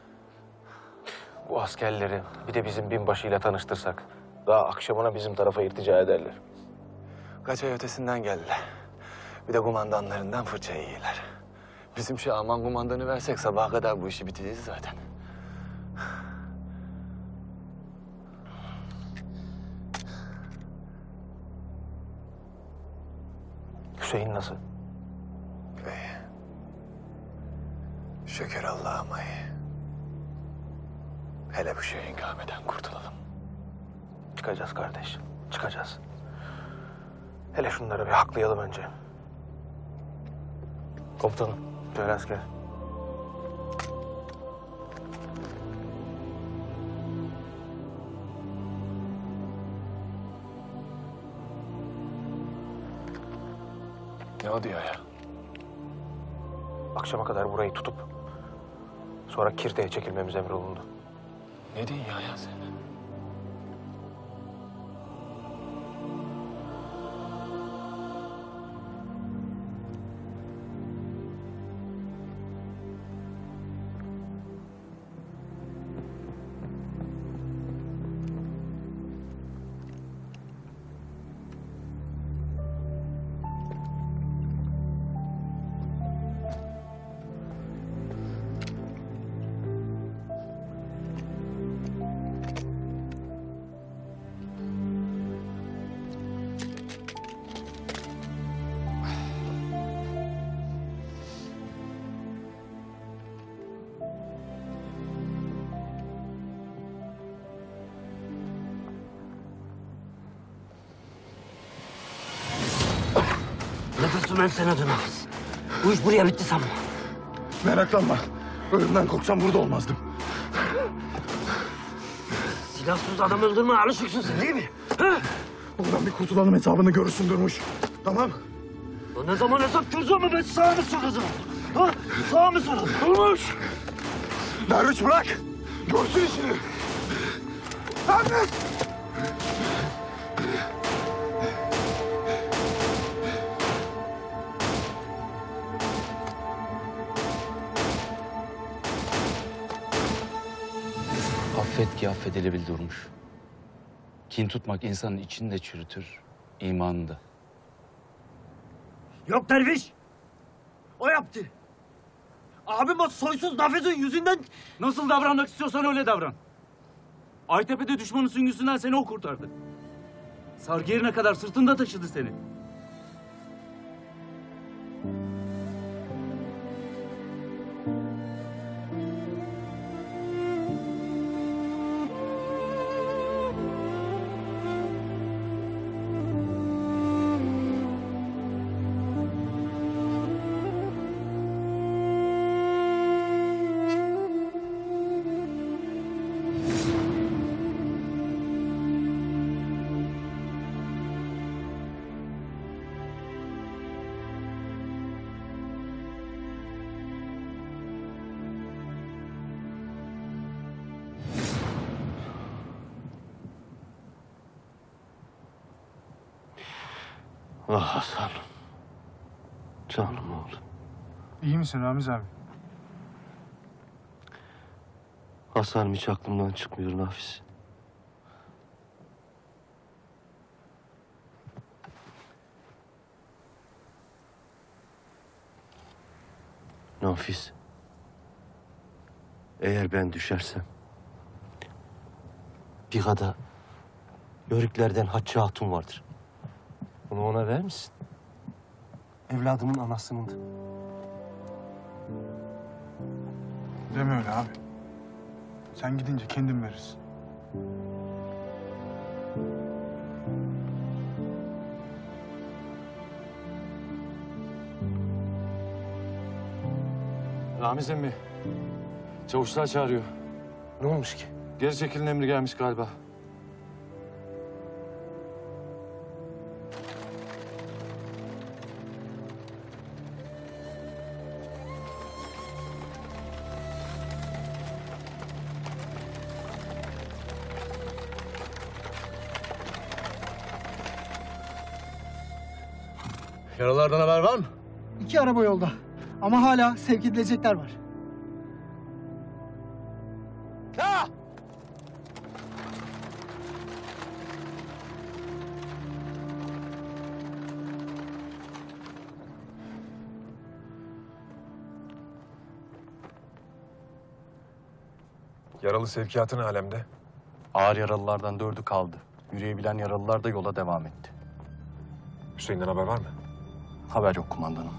Bu askerleri bir de bizim binbaşıyla tanıştırsak daha akşamına bizim tarafa irtica ederler. Kaç ay ötesinden geldiler. Bir de kumandanlarından fırça yiyorlar. Bizim şu Alman kumandanı versek sabaha kadar bu işi bitiririz zaten. Hüseyin nasıl? İyi. Şükür Allah'ıma iyi. Hele bu şehrin kahveden kurtulalım. Çıkacağız kardeş, çıkacağız. Hele şunları bir haklayalım önce. Komutanım, söyle asker. Ne o diyor ya? Akşama kadar burayı tutup sonra Kirte'ye çekilmemiz emrolundu. Ne diyorsun ya ya sen? Nefesim ensenadı nefes. Bu iş buraya bitti sanma. Meraklanma. Ölümden korksam burada olmazdım. Silahsız adam öldürmeye alışıksın sen değil mi? Ha? Buradan bir kurtulalım hesabını görürsün Durmuş. Tamam. O ne zaman hesap çözüyor mu ben sağını sokacağım? Ha? Sağ mı sana? Durmuş! Derviş bırak! Görsün işini! Ahmet! Affet ki affedilebil durmuş. Kin tutmak insanın içini de çürütür, imanını da. Yok derviş. O yaptı. Abim o soysuz Nafiz'in yüzünden nasıl davranmak istiyorsan öyle davran. Aytepe'de düşmanın süngüsünden seni o kurtardı. Sargı yerine kadar sırtında taşıdı seni. Ah Hasan. Canım oğlum. İyi misin Ramiz abi? Hasan hiç aklımdan çıkmıyor Nafiz. Nafiz. Eğer ben düşersem bir kada Yörüklerden Hatice Hatun vardır. Bunu ona verir misin? Evladımın anasının. Deme öyle abi. Sen gidince kendin verirsin. Ramiz emmi, çavuşlar çağırıyor. Ne olmuş ki? Geri çekilin emri gelmiş galiba. Yaralardan haber var mı? İki araba yolda. Ama hala sevk edilecekler var. Ha! Yaralı sevkiyatın alemde. Ağır yaralılardan dördü kaldı. Yürüyebilen yaralılar da yola devam etti. Hüseyin'den haber var mı? Haber yok kumandanım.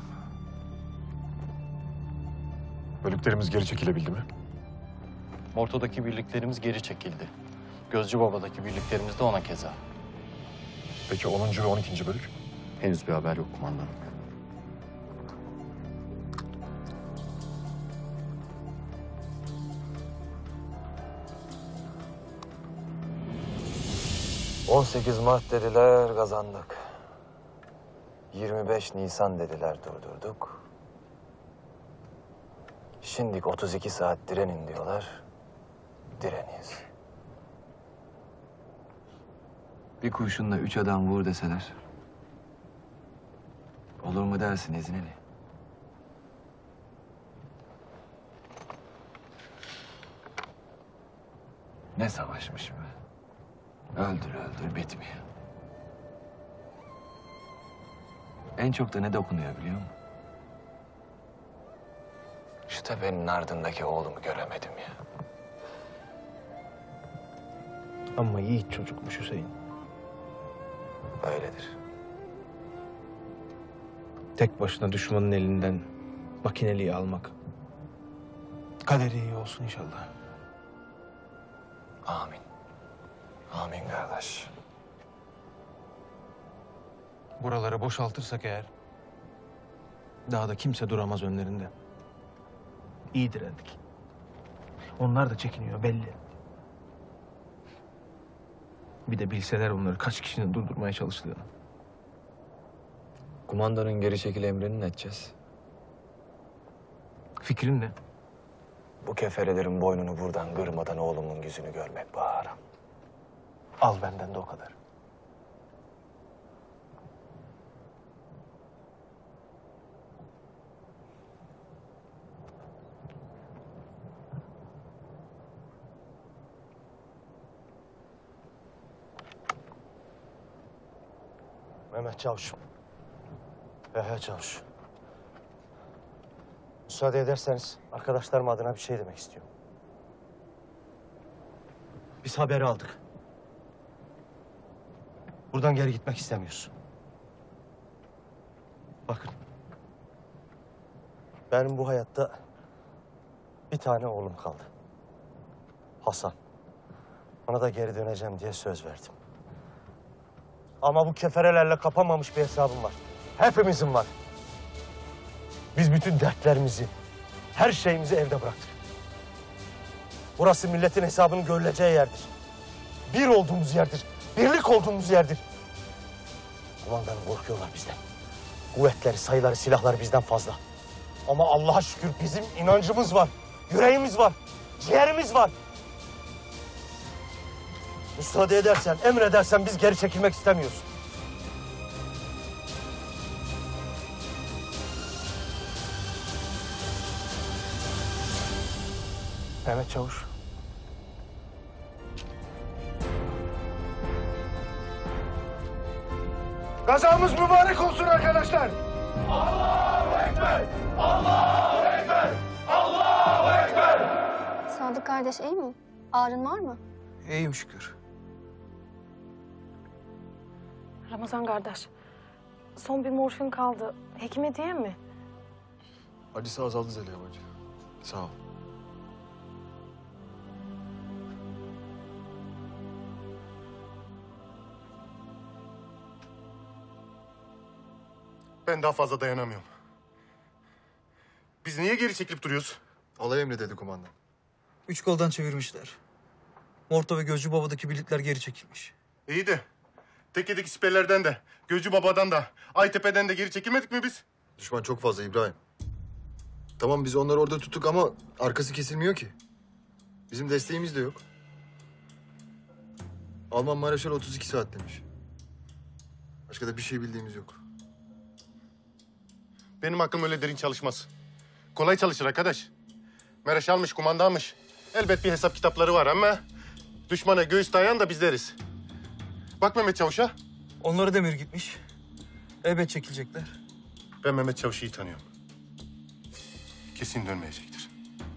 Bölüklerimiz geri çekilebildi mi? Morto'daki birliklerimiz geri çekildi. Gözcü Baba'daki birliklerimiz de ona keza. Peki onuncu ve on ikinci bölük? Henüz bir haber yok kumandanım. on sekiz Mart dediler, kazandık. yirmi beş Nisan dediler, durdurduk. Şimdi otuz iki saat direnin diyorlar, direniyiz. Bir kurşunla üç adam vur deseler. Olur mu dersin Ezineli? Ne savaşmış be. Öldür öldür bitmiyor. En çok da ne dokunuyor biliyor musun? Şu tepenin ardındaki oğlumu göremedim ya. Ama yiğit çocukmuş Hüseyin. Öyledir. Tek başına düşmanın elinden makineliği almak. Kaderi iyi olsun inşallah. Amin. Amin kardeş. Buraları boşaltırsak eğer... daha da kimse duramaz önlerinde. İyi direndik. Onlar da çekiniyor belli. Bir de bilseler onları kaç kişinin durdurmaya çalıştığını. Kumandanın geri çekil emrini ne edeceğiz? Fikrin ne? Bu keferelerin boynunu buradan kırmadan oğlumun yüzünü görmek Bahar'ım. Al benden de o kadar. Mehmet Çavuş. Yahya Çavuş. Müsaade ederseniz arkadaşlarım adına bir şey demek istiyorum. Biz haberi aldık. Buradan geri gitmek istemiyoruz. Bakın. Benim bu hayatta bir tane oğlum kaldı. Hasan. Ona da geri döneceğim diye söz verdim. Ama bu keferelerle kapanmamış bir hesabım var. Hepimizin var. Biz bütün dertlerimizi, her şeyimizi evde bıraktık. Burası milletin hesabının görüleceği yerdir. Bir olduğumuz yerdir. Birlik olduğumuz yerdir. Kumandanım korkuyorlar bizden. Kuvvetleri, sayıları, silahları bizden fazla. Ama Allah'a şükür bizim inancımız var. Yüreğimiz var. Ciğerimiz var. Müsaade edersen, emredersen biz geri çekilmek istemiyoruz. Mehmet Çavuş. Gazamız mübarek olsun arkadaşlar. Allahu Ekber! Allahu Ekber! Allahu Ekber! Sadık kardeş iyi mi? Ağrın var mı? İyiyim şükür. Ramazan kardeş, son bir morfin kaldı. Hekime diye mi? Acısı azaldı Zeliha bacı. Sağ ol. Ben daha fazla dayanamıyorum. Biz niye geri çekilip duruyoruz? Alay emri dedi kumandan. Üç koldan çevirmişler. Morto ve Gözcü Baba'daki birlikler geri çekilmiş. İyi de tekedeki siperlerden de, Gözcü Baba'dan da, Aytepe'den de geri çekilmedik mi biz? Düşman çok fazla İbrahim. Tamam biz onları orada tuttuk ama arkası kesilmiyor ki. Bizim desteğimiz de yok. Alman Mareşal otuz iki saat demiş. Başka da bir şey bildiğimiz yok. Benim aklım öyle derin çalışmaz. Kolay çalışır arkadaş. Mareşalmış, kumandanmış. Elbet bir hesap kitapları var ama düşmana göğüs dayayan da bizleriz. Bak Mehmet Çavuş'a. Onlara demir gitmiş. Elbet çekilecekler. Ben Mehmet Çavuş'u iyi tanıyorum. Kesin dönmeyecektir.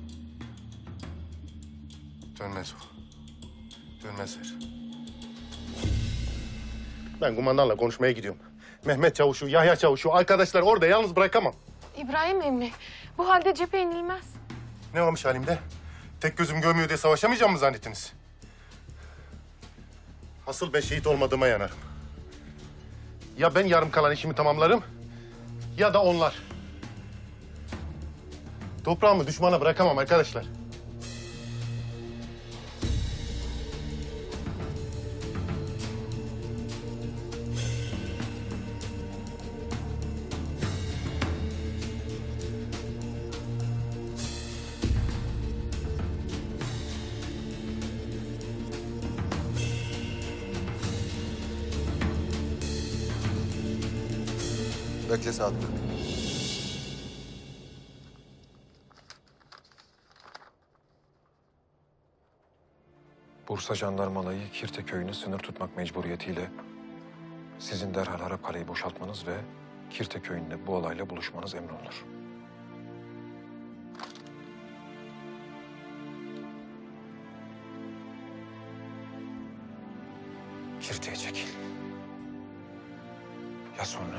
Dönmez o. Dönmezler. Ben kumandanla konuşmaya gidiyorum. Mehmet Çavuş'u, Yahya Çavuş'u, arkadaşlar orada yalnız bırakamam. İbrahim emmi, bu halde cephe inilmez. Ne olmuş halimde? Tek gözüm görmüyor diye savaşamayacağım mı zannettiniz? Asıl ben şehit olmadığıma yanarım. Ya ben yarım kalan işimi tamamlarım ya da onlar. Toprağımı düşmana bırakamam arkadaşlar. Bekle Sadık. Bursa Jandarmalayı Kirte köyünü sınır tutmak mecburiyetiyle sizin derhal Harapkale'yi boşaltmanız ve Kirte köyünde bu olayla buluşmanız emrolunur. Kirte'ye çekil. Ya sonra?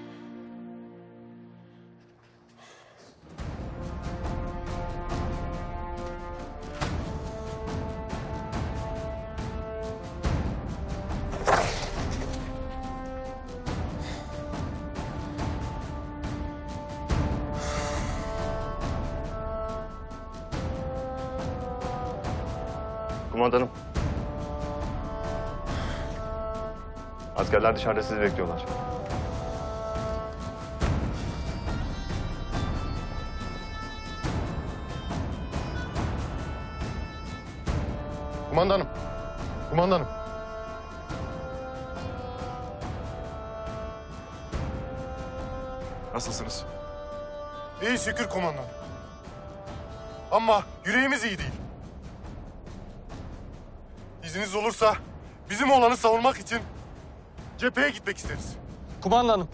Kumandanım. Askerler dışarıda sizi bekliyorlar. Kumandanım. Kumandanım. Nasılsınız? İyi şükür kumandanım. Ama yüreğimiz iyi değil. İzniniz olursa bizim oğlanı savunmak için cepheye gitmek isteriz. Kumandanım.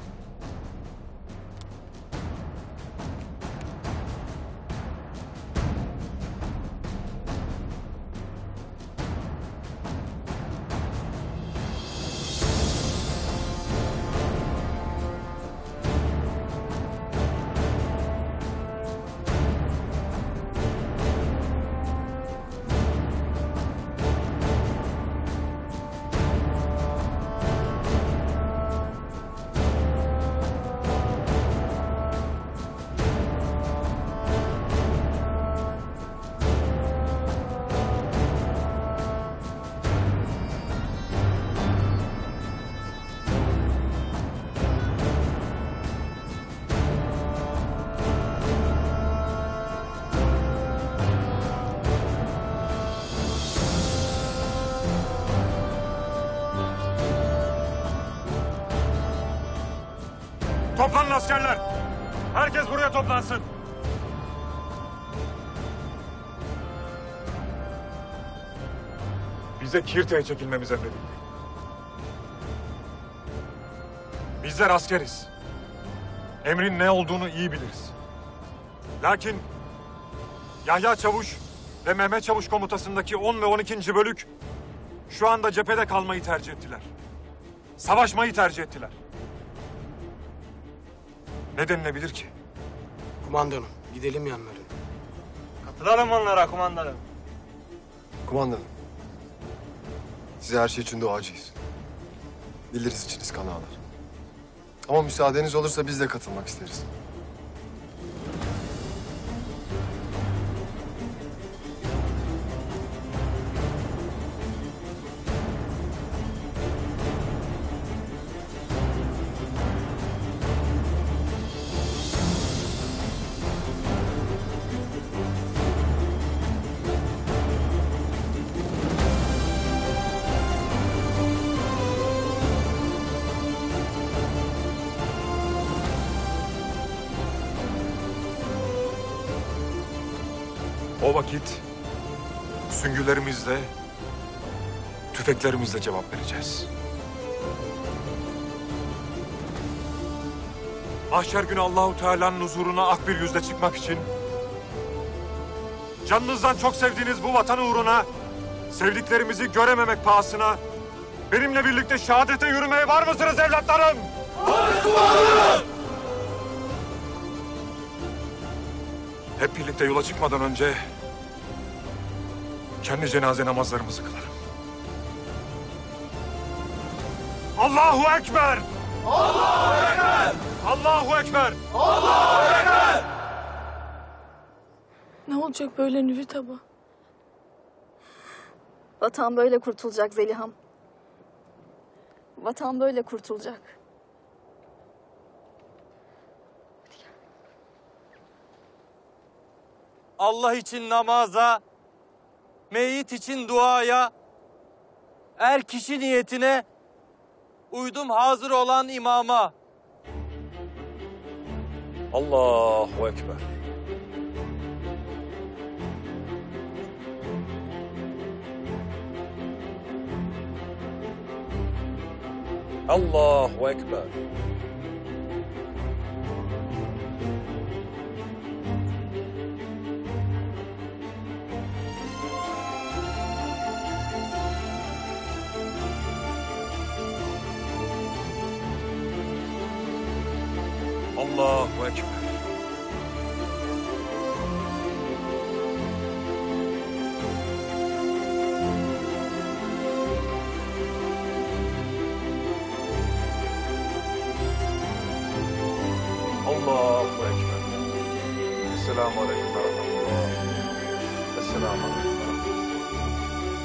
Toplanın askerler. Herkes buraya toplansın. Bize Kirte'ye çekilmemiz emredildi. Bizler askeriz. Emrin ne olduğunu iyi biliriz. Lakin Yahya Çavuş ve Mehmet Çavuş komutasındaki on ve on ikinci bölük şu anda cephede kalmayı tercih ettiler. Savaşmayı tercih ettiler. Ne denilebilir ki? Kumandanım, gidelim yanlarına. Katılalım onlara kumandanım. Kumandanım. Size her şey için duacıyız. Biliriz içiniz kan ağlar. Ama müsaadeniz olursa biz de katılmak isteriz. O vakit süngülerimizle, tüfeklerimizle cevap vereceğiz. Mahşer günü Allahu Teala'nın huzuruna ak bir yüzle çıkmak için canınızdan çok sevdiğiniz bu vatan uğruna sevdiklerimizi görememek pahasına benimle birlikte şehadete yürümeye var mısınız evlatlarım? Varız kumandanım! Hep birlikte yola çıkmadan önce kendi cenaze namazlarımızı kılarım. Allahu Ekber! Allahu Ekber! Allahu Ekber! Allahu Ekber! Ne olacak böyle Nüvit abla? Vatan böyle kurtulacak Zeliham. Vatan böyle kurtulacak. Allah için namaza, meyit için duaya, er kişi niyetine uydum hazır olan imama. Allahu Ekber. Allahu Ekber. Allahu Ekber. Allahu Ekber. Esselamu Aleyküm ve Rahmetullah. Esselamu Aleyküm ve Rahmetullah.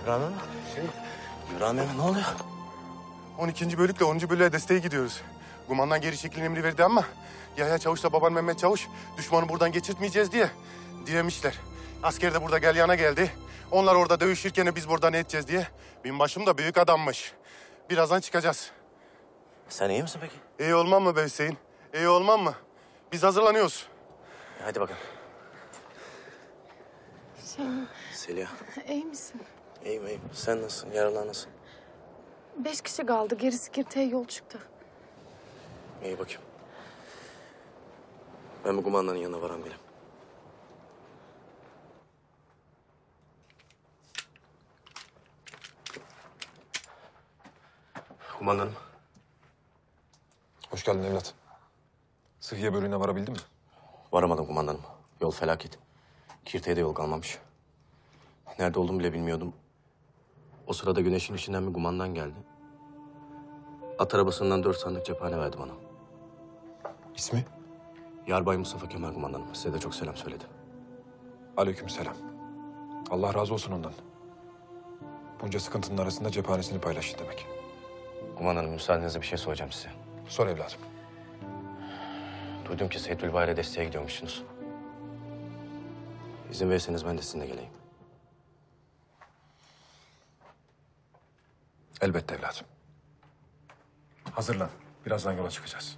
Rami mi? Rami mi? Ne oluyor? on ikinci bölükle onuncu bölüğe desteğe gidiyoruz. Kumandan geri çekilin emri verdi ama Yahya Çavuş'la baban Mehmet Çavuş düşmanı buradan geçirtmeyeceğiz diye diyemişler. Asker de burada gel yana geldi. Onlar orada dövüşürken biz burada ne edeceğiz diye. Binbaşım da büyük adammış. Birazdan çıkacağız. Sen iyi misin peki? İyi olmam mı be Hüseyin? İyi olmam mı? Biz hazırlanıyoruz. Hadi bakalım. Hüseyin, Zeliha. iyi misin? İyiyim iyiyim. Sen nasılsın? Yaralar nasıl? Beş kişi kaldı. Gerisi Kirte'ye yol çıktı. İyi bakayım. Ben bu kumandanın yanına varan bilim. Kumandanım. Hoş geldin evlat. Sıhhiye bölüğüne varabildin mi? Varamadım kumandanım. Yol felaket. Kirte'ye de yol kalmamış. Nerede olduğumu bile bilmiyordum. O sırada güneşin içinden bir kumandan geldi. At arabasından dört sandık cephane verdi bana. İsmi? Yarbay Mustafa Kemal kumandanım. Size de çok selam söyledi. Aleykümselam. Allah razı olsun ondan. Bunca sıkıntının arasında cephanesini paylaştı demek. Kumandanım müsaadenizle bir şey soracağım size. Sor evladım. Duydum ki Seyitül Bayır'a desteğe gidiyormuşsunuz. İzin verirseniz ben de sizinle geleyim. Elbette evladım. Hazırlan. Birazdan yola çıkacağız.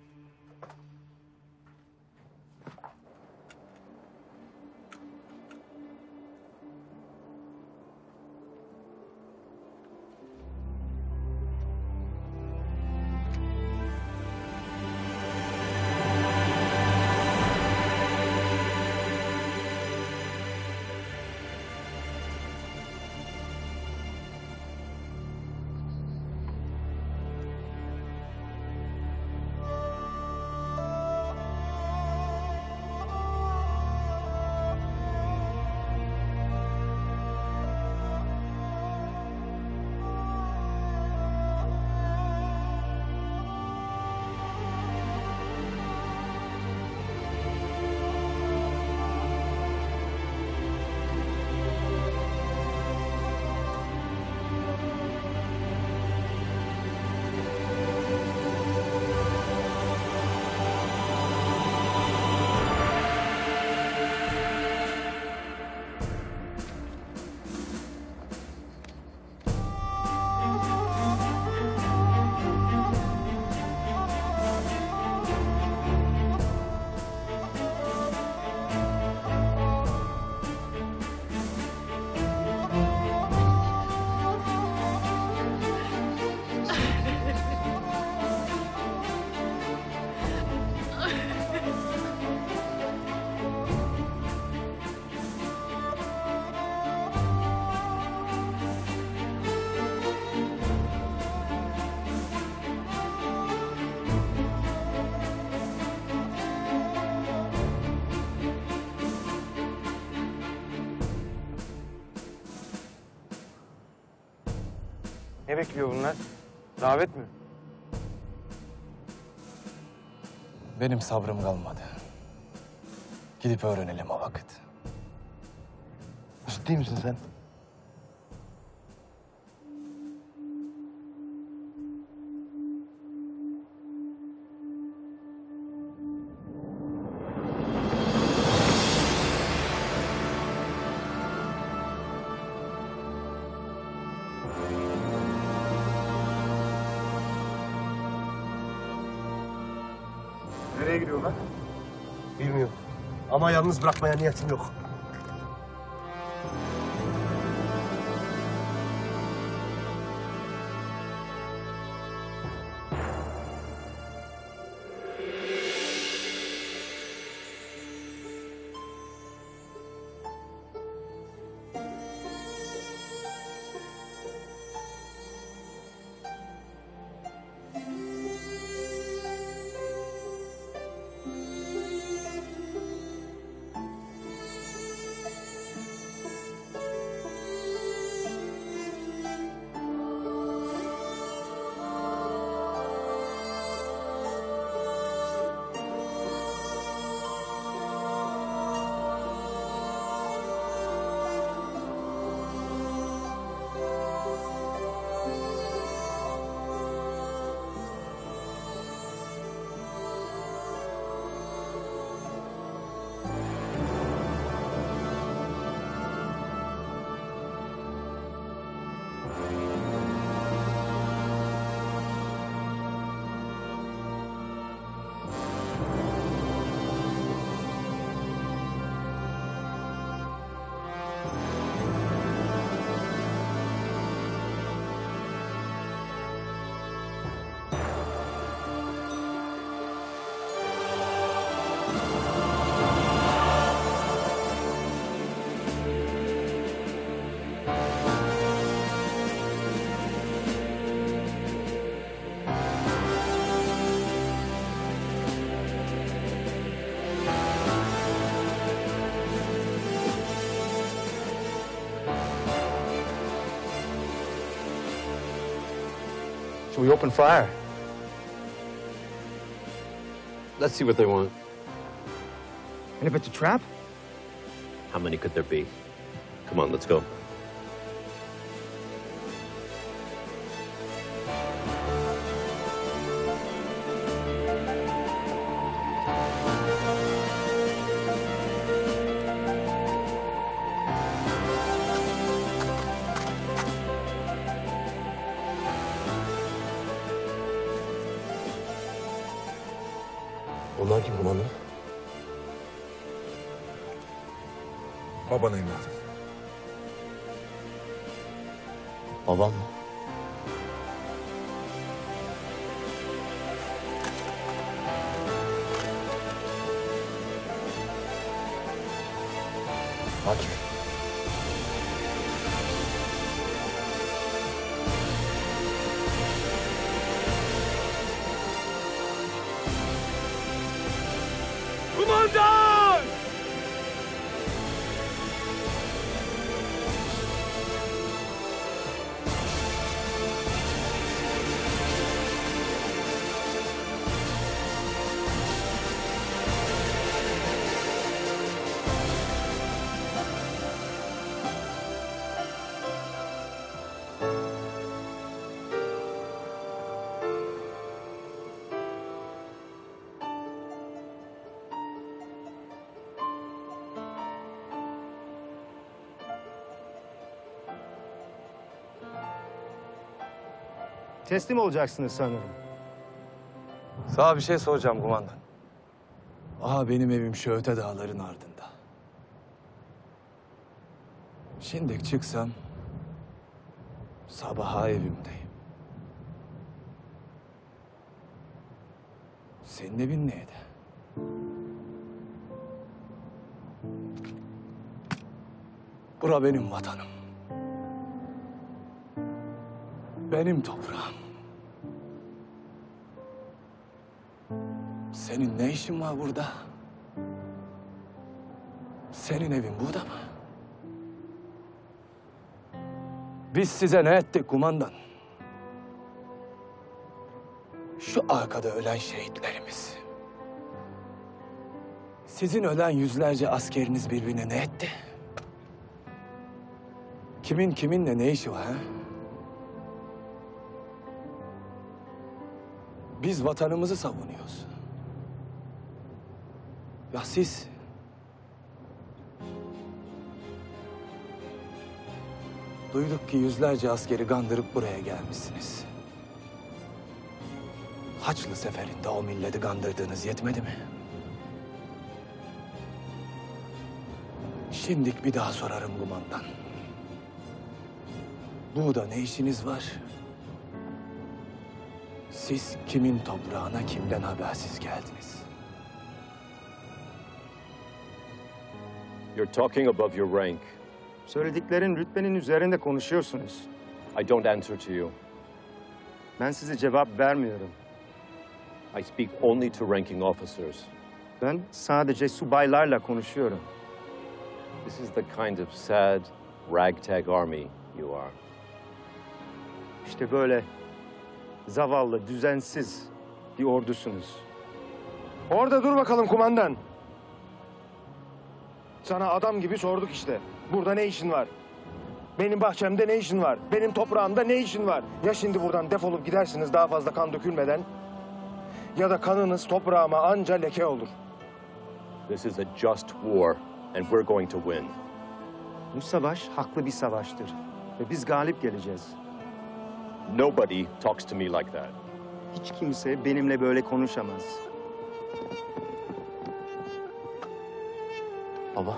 Ne bekliyor bunlar? Davet mi? Benim sabrım kalmadı. Gidip öğrenelim o vakit. Ciddi misin sen? Nereye gidiyorlar? Bilmiyorum. Ama yalnız bırakmaya niyetim yok. So we open fire. Let's see what they want. And if it's a trap? How many could there be? Come on, let's go. Onlar kim kumandan? Baban evladım. Babam mı? Akif. Kumandan! Teslim olacaksınız sanırım. Sana bir şey soracağım kumandan. Aha benim evim şu öte dağların ardında. Şimdi çıksam sabaha evimdeyim. Senin evin neydi? Bura benim vatanım. Benim toprağım. Senin ne işin var burada? Senin evin burada mı? Biz size ne ettik kumandan? Şu arkada ölen şehitlerimiz. Sizin ölen yüzlerce askeriniz birbirine ne etti? Kimin kiminle ne işi var ha? Biz vatanımızı savunuyoruz. Ya siz? Duyduk ki yüzlerce askeri gandırıp buraya gelmişsiniz. Haçlı seferinde o milleti gandırdığınız yetmedi mi? Şimdik bir daha sorarım kumandan. Burada ne işiniz var? Siz kimin toprağına kimden habersiz geldiniz? You're talking above your rank. Söylediklerin rütbenin üzerinde konuşuyorsunuz. I don't answer to you. Ben size cevap vermiyorum. I speak only to ranking officers. Ben sadece subaylarla konuşuyorum. This is the kind of sad, ragtag army you are. İşte böyle zavallı, düzensiz bir ordusunuz. Orada dur bakalım kumandan. Sana adam gibi sorduk işte. Burada ne işin var? Benim bahçemde ne işin var? Benim toprağımda ne işin var? Ya şimdi buradan defolup gidersiniz daha fazla kan dökülmeden... ...ya da kanınız toprağıma anca leke olur. This is a just war and we're going to win. Bu savaş haklı bir savaştır ve biz galip geleceğiz. Nobody talks to me like that. Hiç kimse benimle böyle konuşamaz. Baba.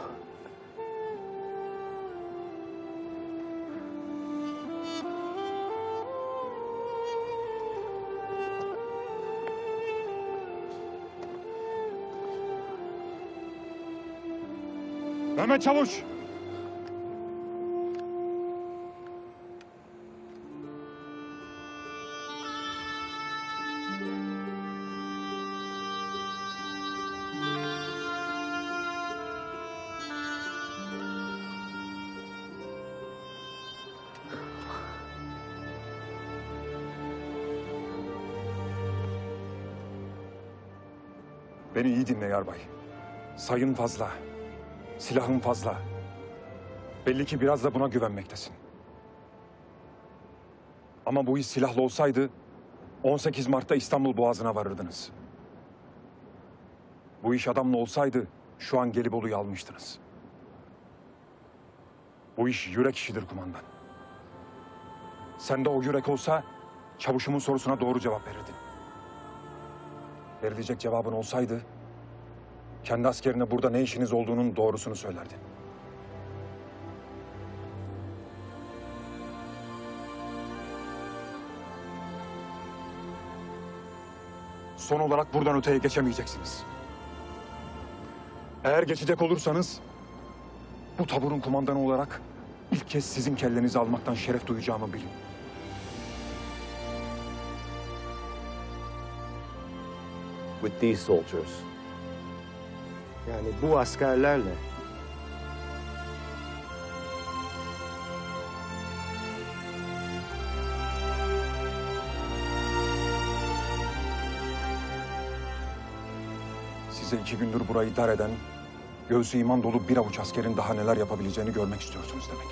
Mehmet Çavuş! Beni iyi dinle yarbay. Sayın fazla, silahın fazla. Belli ki biraz da buna güvenmektesin. Ama bu iş silahlı olsaydı on sekiz Mart'ta İstanbul Boğazı'na varırdınız. Bu iş adamla olsaydı şu an Gelibolu'yu almıştınız. Bu iş yürek işidir kumandan. Sende o yürek olsa çavuşumun sorusuna doğru cevap verirdin. Verilecek cevabın olsaydı kendi askerine burada ne işiniz olduğunun doğrusunu söylerdin. Son olarak buradan öteye geçemeyeceksiniz. Eğer geçecek olursanız bu taburun kumandanı olarak ilk kez sizin kellenizi almaktan şeref duyacağımı bilin. With these soldiers. Yani bu askerlerle Size iki gündür burayı idare eden, göğsü iman dolu bir avuç askerin daha neler yapabileceğini görmek istiyorsunuz demek.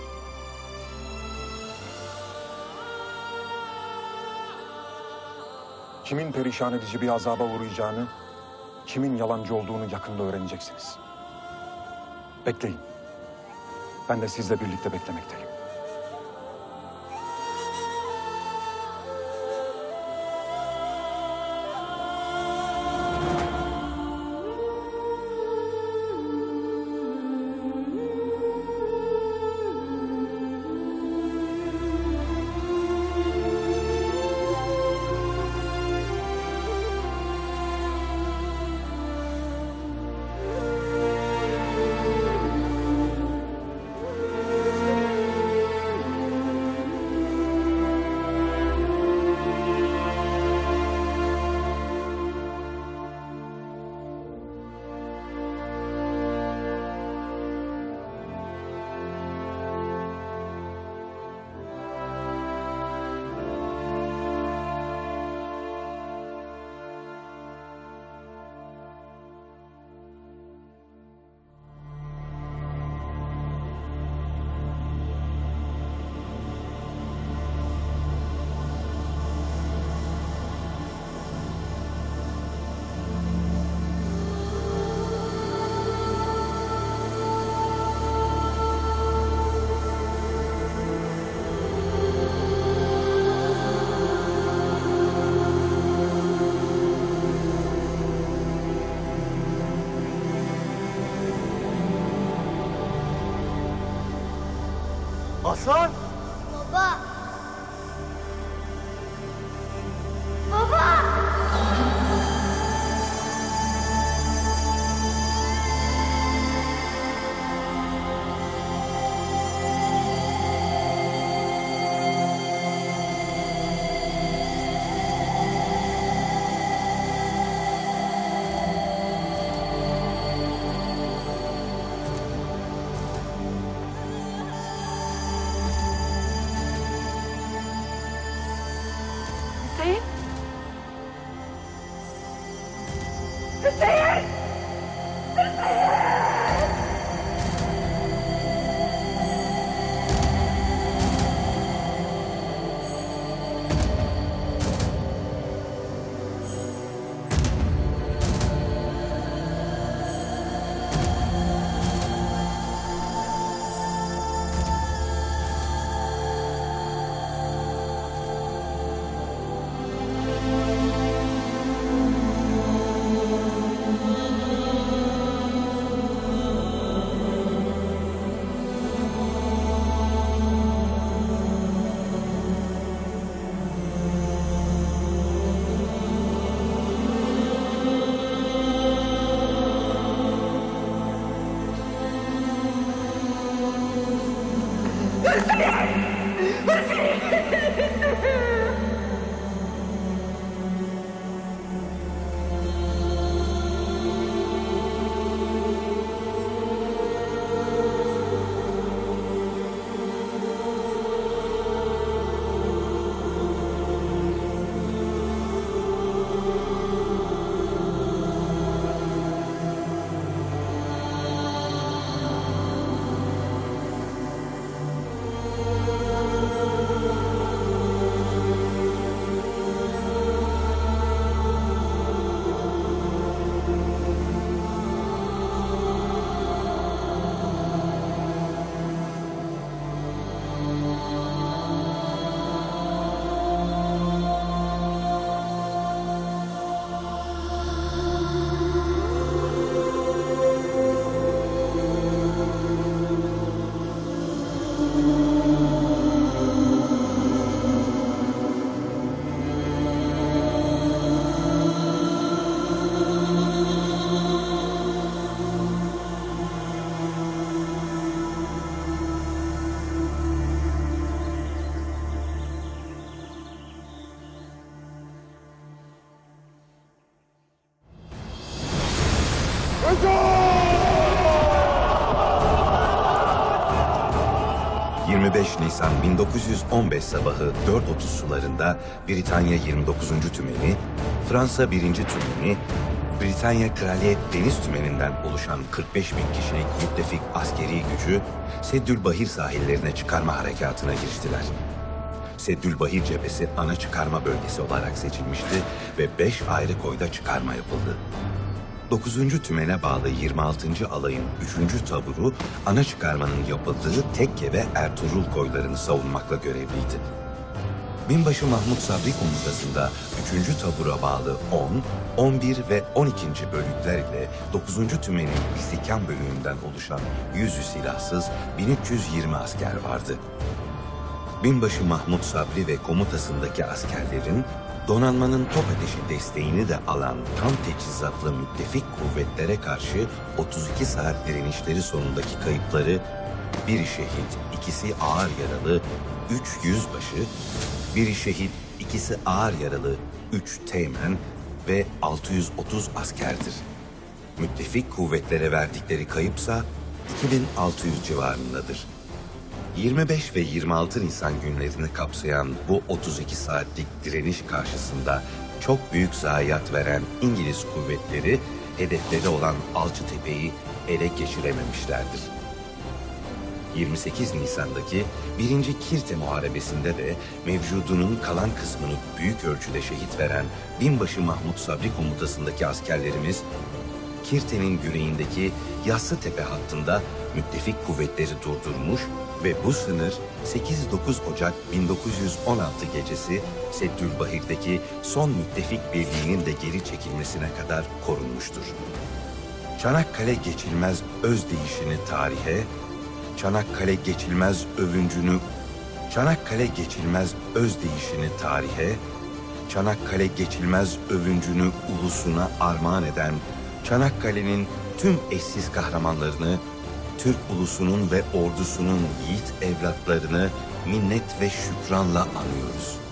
Kimin perişan edici bir azaba uğrayacağını, kimin yalancı olduğunu yakında öğreneceksiniz. Bekleyin. Ben de sizle birlikte beklemekteyim. Hasan! Baba! Baba! Hüseyin! Hüseyin! yirmi beş Nisan bin dokuz yüz on beş sabahı dört otuz sularında Britanya yirmi dokuzuncu Tümeni, Fransa birinci Tümeni, Britanya Kraliyet Deniz Tümeni'nden oluşan kırk beş bin kişilik müttefik askeri gücü Seddülbahir sahillerine çıkarma harekatına giriştiler. Seddülbahir cephesi ana çıkarma bölgesi olarak seçilmişti ve beş ayrı koyda çıkarma yapıldı. dokuzuncu Tümen'e bağlı yirmi altıncı Alay'ın üçüncü taburu ana çıkarmanın yapıldığı Tekke ve Ertuğrul koylarını savunmakla görevliydi. Binbaşı Mahmut Sabri komutasında üçüncü tabura bağlı on, on bir ve on ikinci bölükler ile dokuzuncu Tümen'in istihkam bölüğünden oluşan yüzü silahsız bin üç yüz yirmi asker vardı. Binbaşı Mahmut Sabri ve komutasındaki askerlerin donanmanın top ateşi desteğini de alan tam teçhizatlı müttefik kuvvetlere karşı otuz iki saat direnişleri sonundaki kayıpları biri şehit, ikisi ağır yaralı, üç yüzbaşı, biri şehit, ikisi ağır yaralı, üç teğmen ve altı yüz otuz askerdir. Müttefik kuvvetlere verdikleri kayıpsa iki bin altı yüz civarındadır. yirmi beş ve yirmi altı Nisan günlerini kapsayan bu otuz iki saatlik direniş karşısında çok büyük zayiat veren İngiliz kuvvetleri hedefleri olan Alçıtepe'yi ele geçirememişlerdir. yirmi sekiz Nisan'daki birinci Kirte Muharebesi'nde de mevcudunun kalan kısmını büyük ölçüde şehit veren Binbaşı Mahmut Sabri komutasındaki askerlerimiz Kirte'nin güneyindeki Yassıtepe hattında müttefik kuvvetleri durdurmuş ve bu sınır sekiz dokuz Ocak bin dokuz yüz on altı gecesi Seddülbahir'deki son müttefik birliğinin de geri çekilmesine kadar korunmuştur. Çanakkale geçilmez özdeyişini tarihe, Çanakkale geçilmez övüncünü, Çanakkale geçilmez özdeyişini tarihe, Çanakkale geçilmez övüncünü ulusuna armağan eden Çanakkale'nin tüm eşsiz kahramanlarını, Türk ulusunun ve ordusunun yiğit evlatlarını minnet ve şükranla anıyoruz.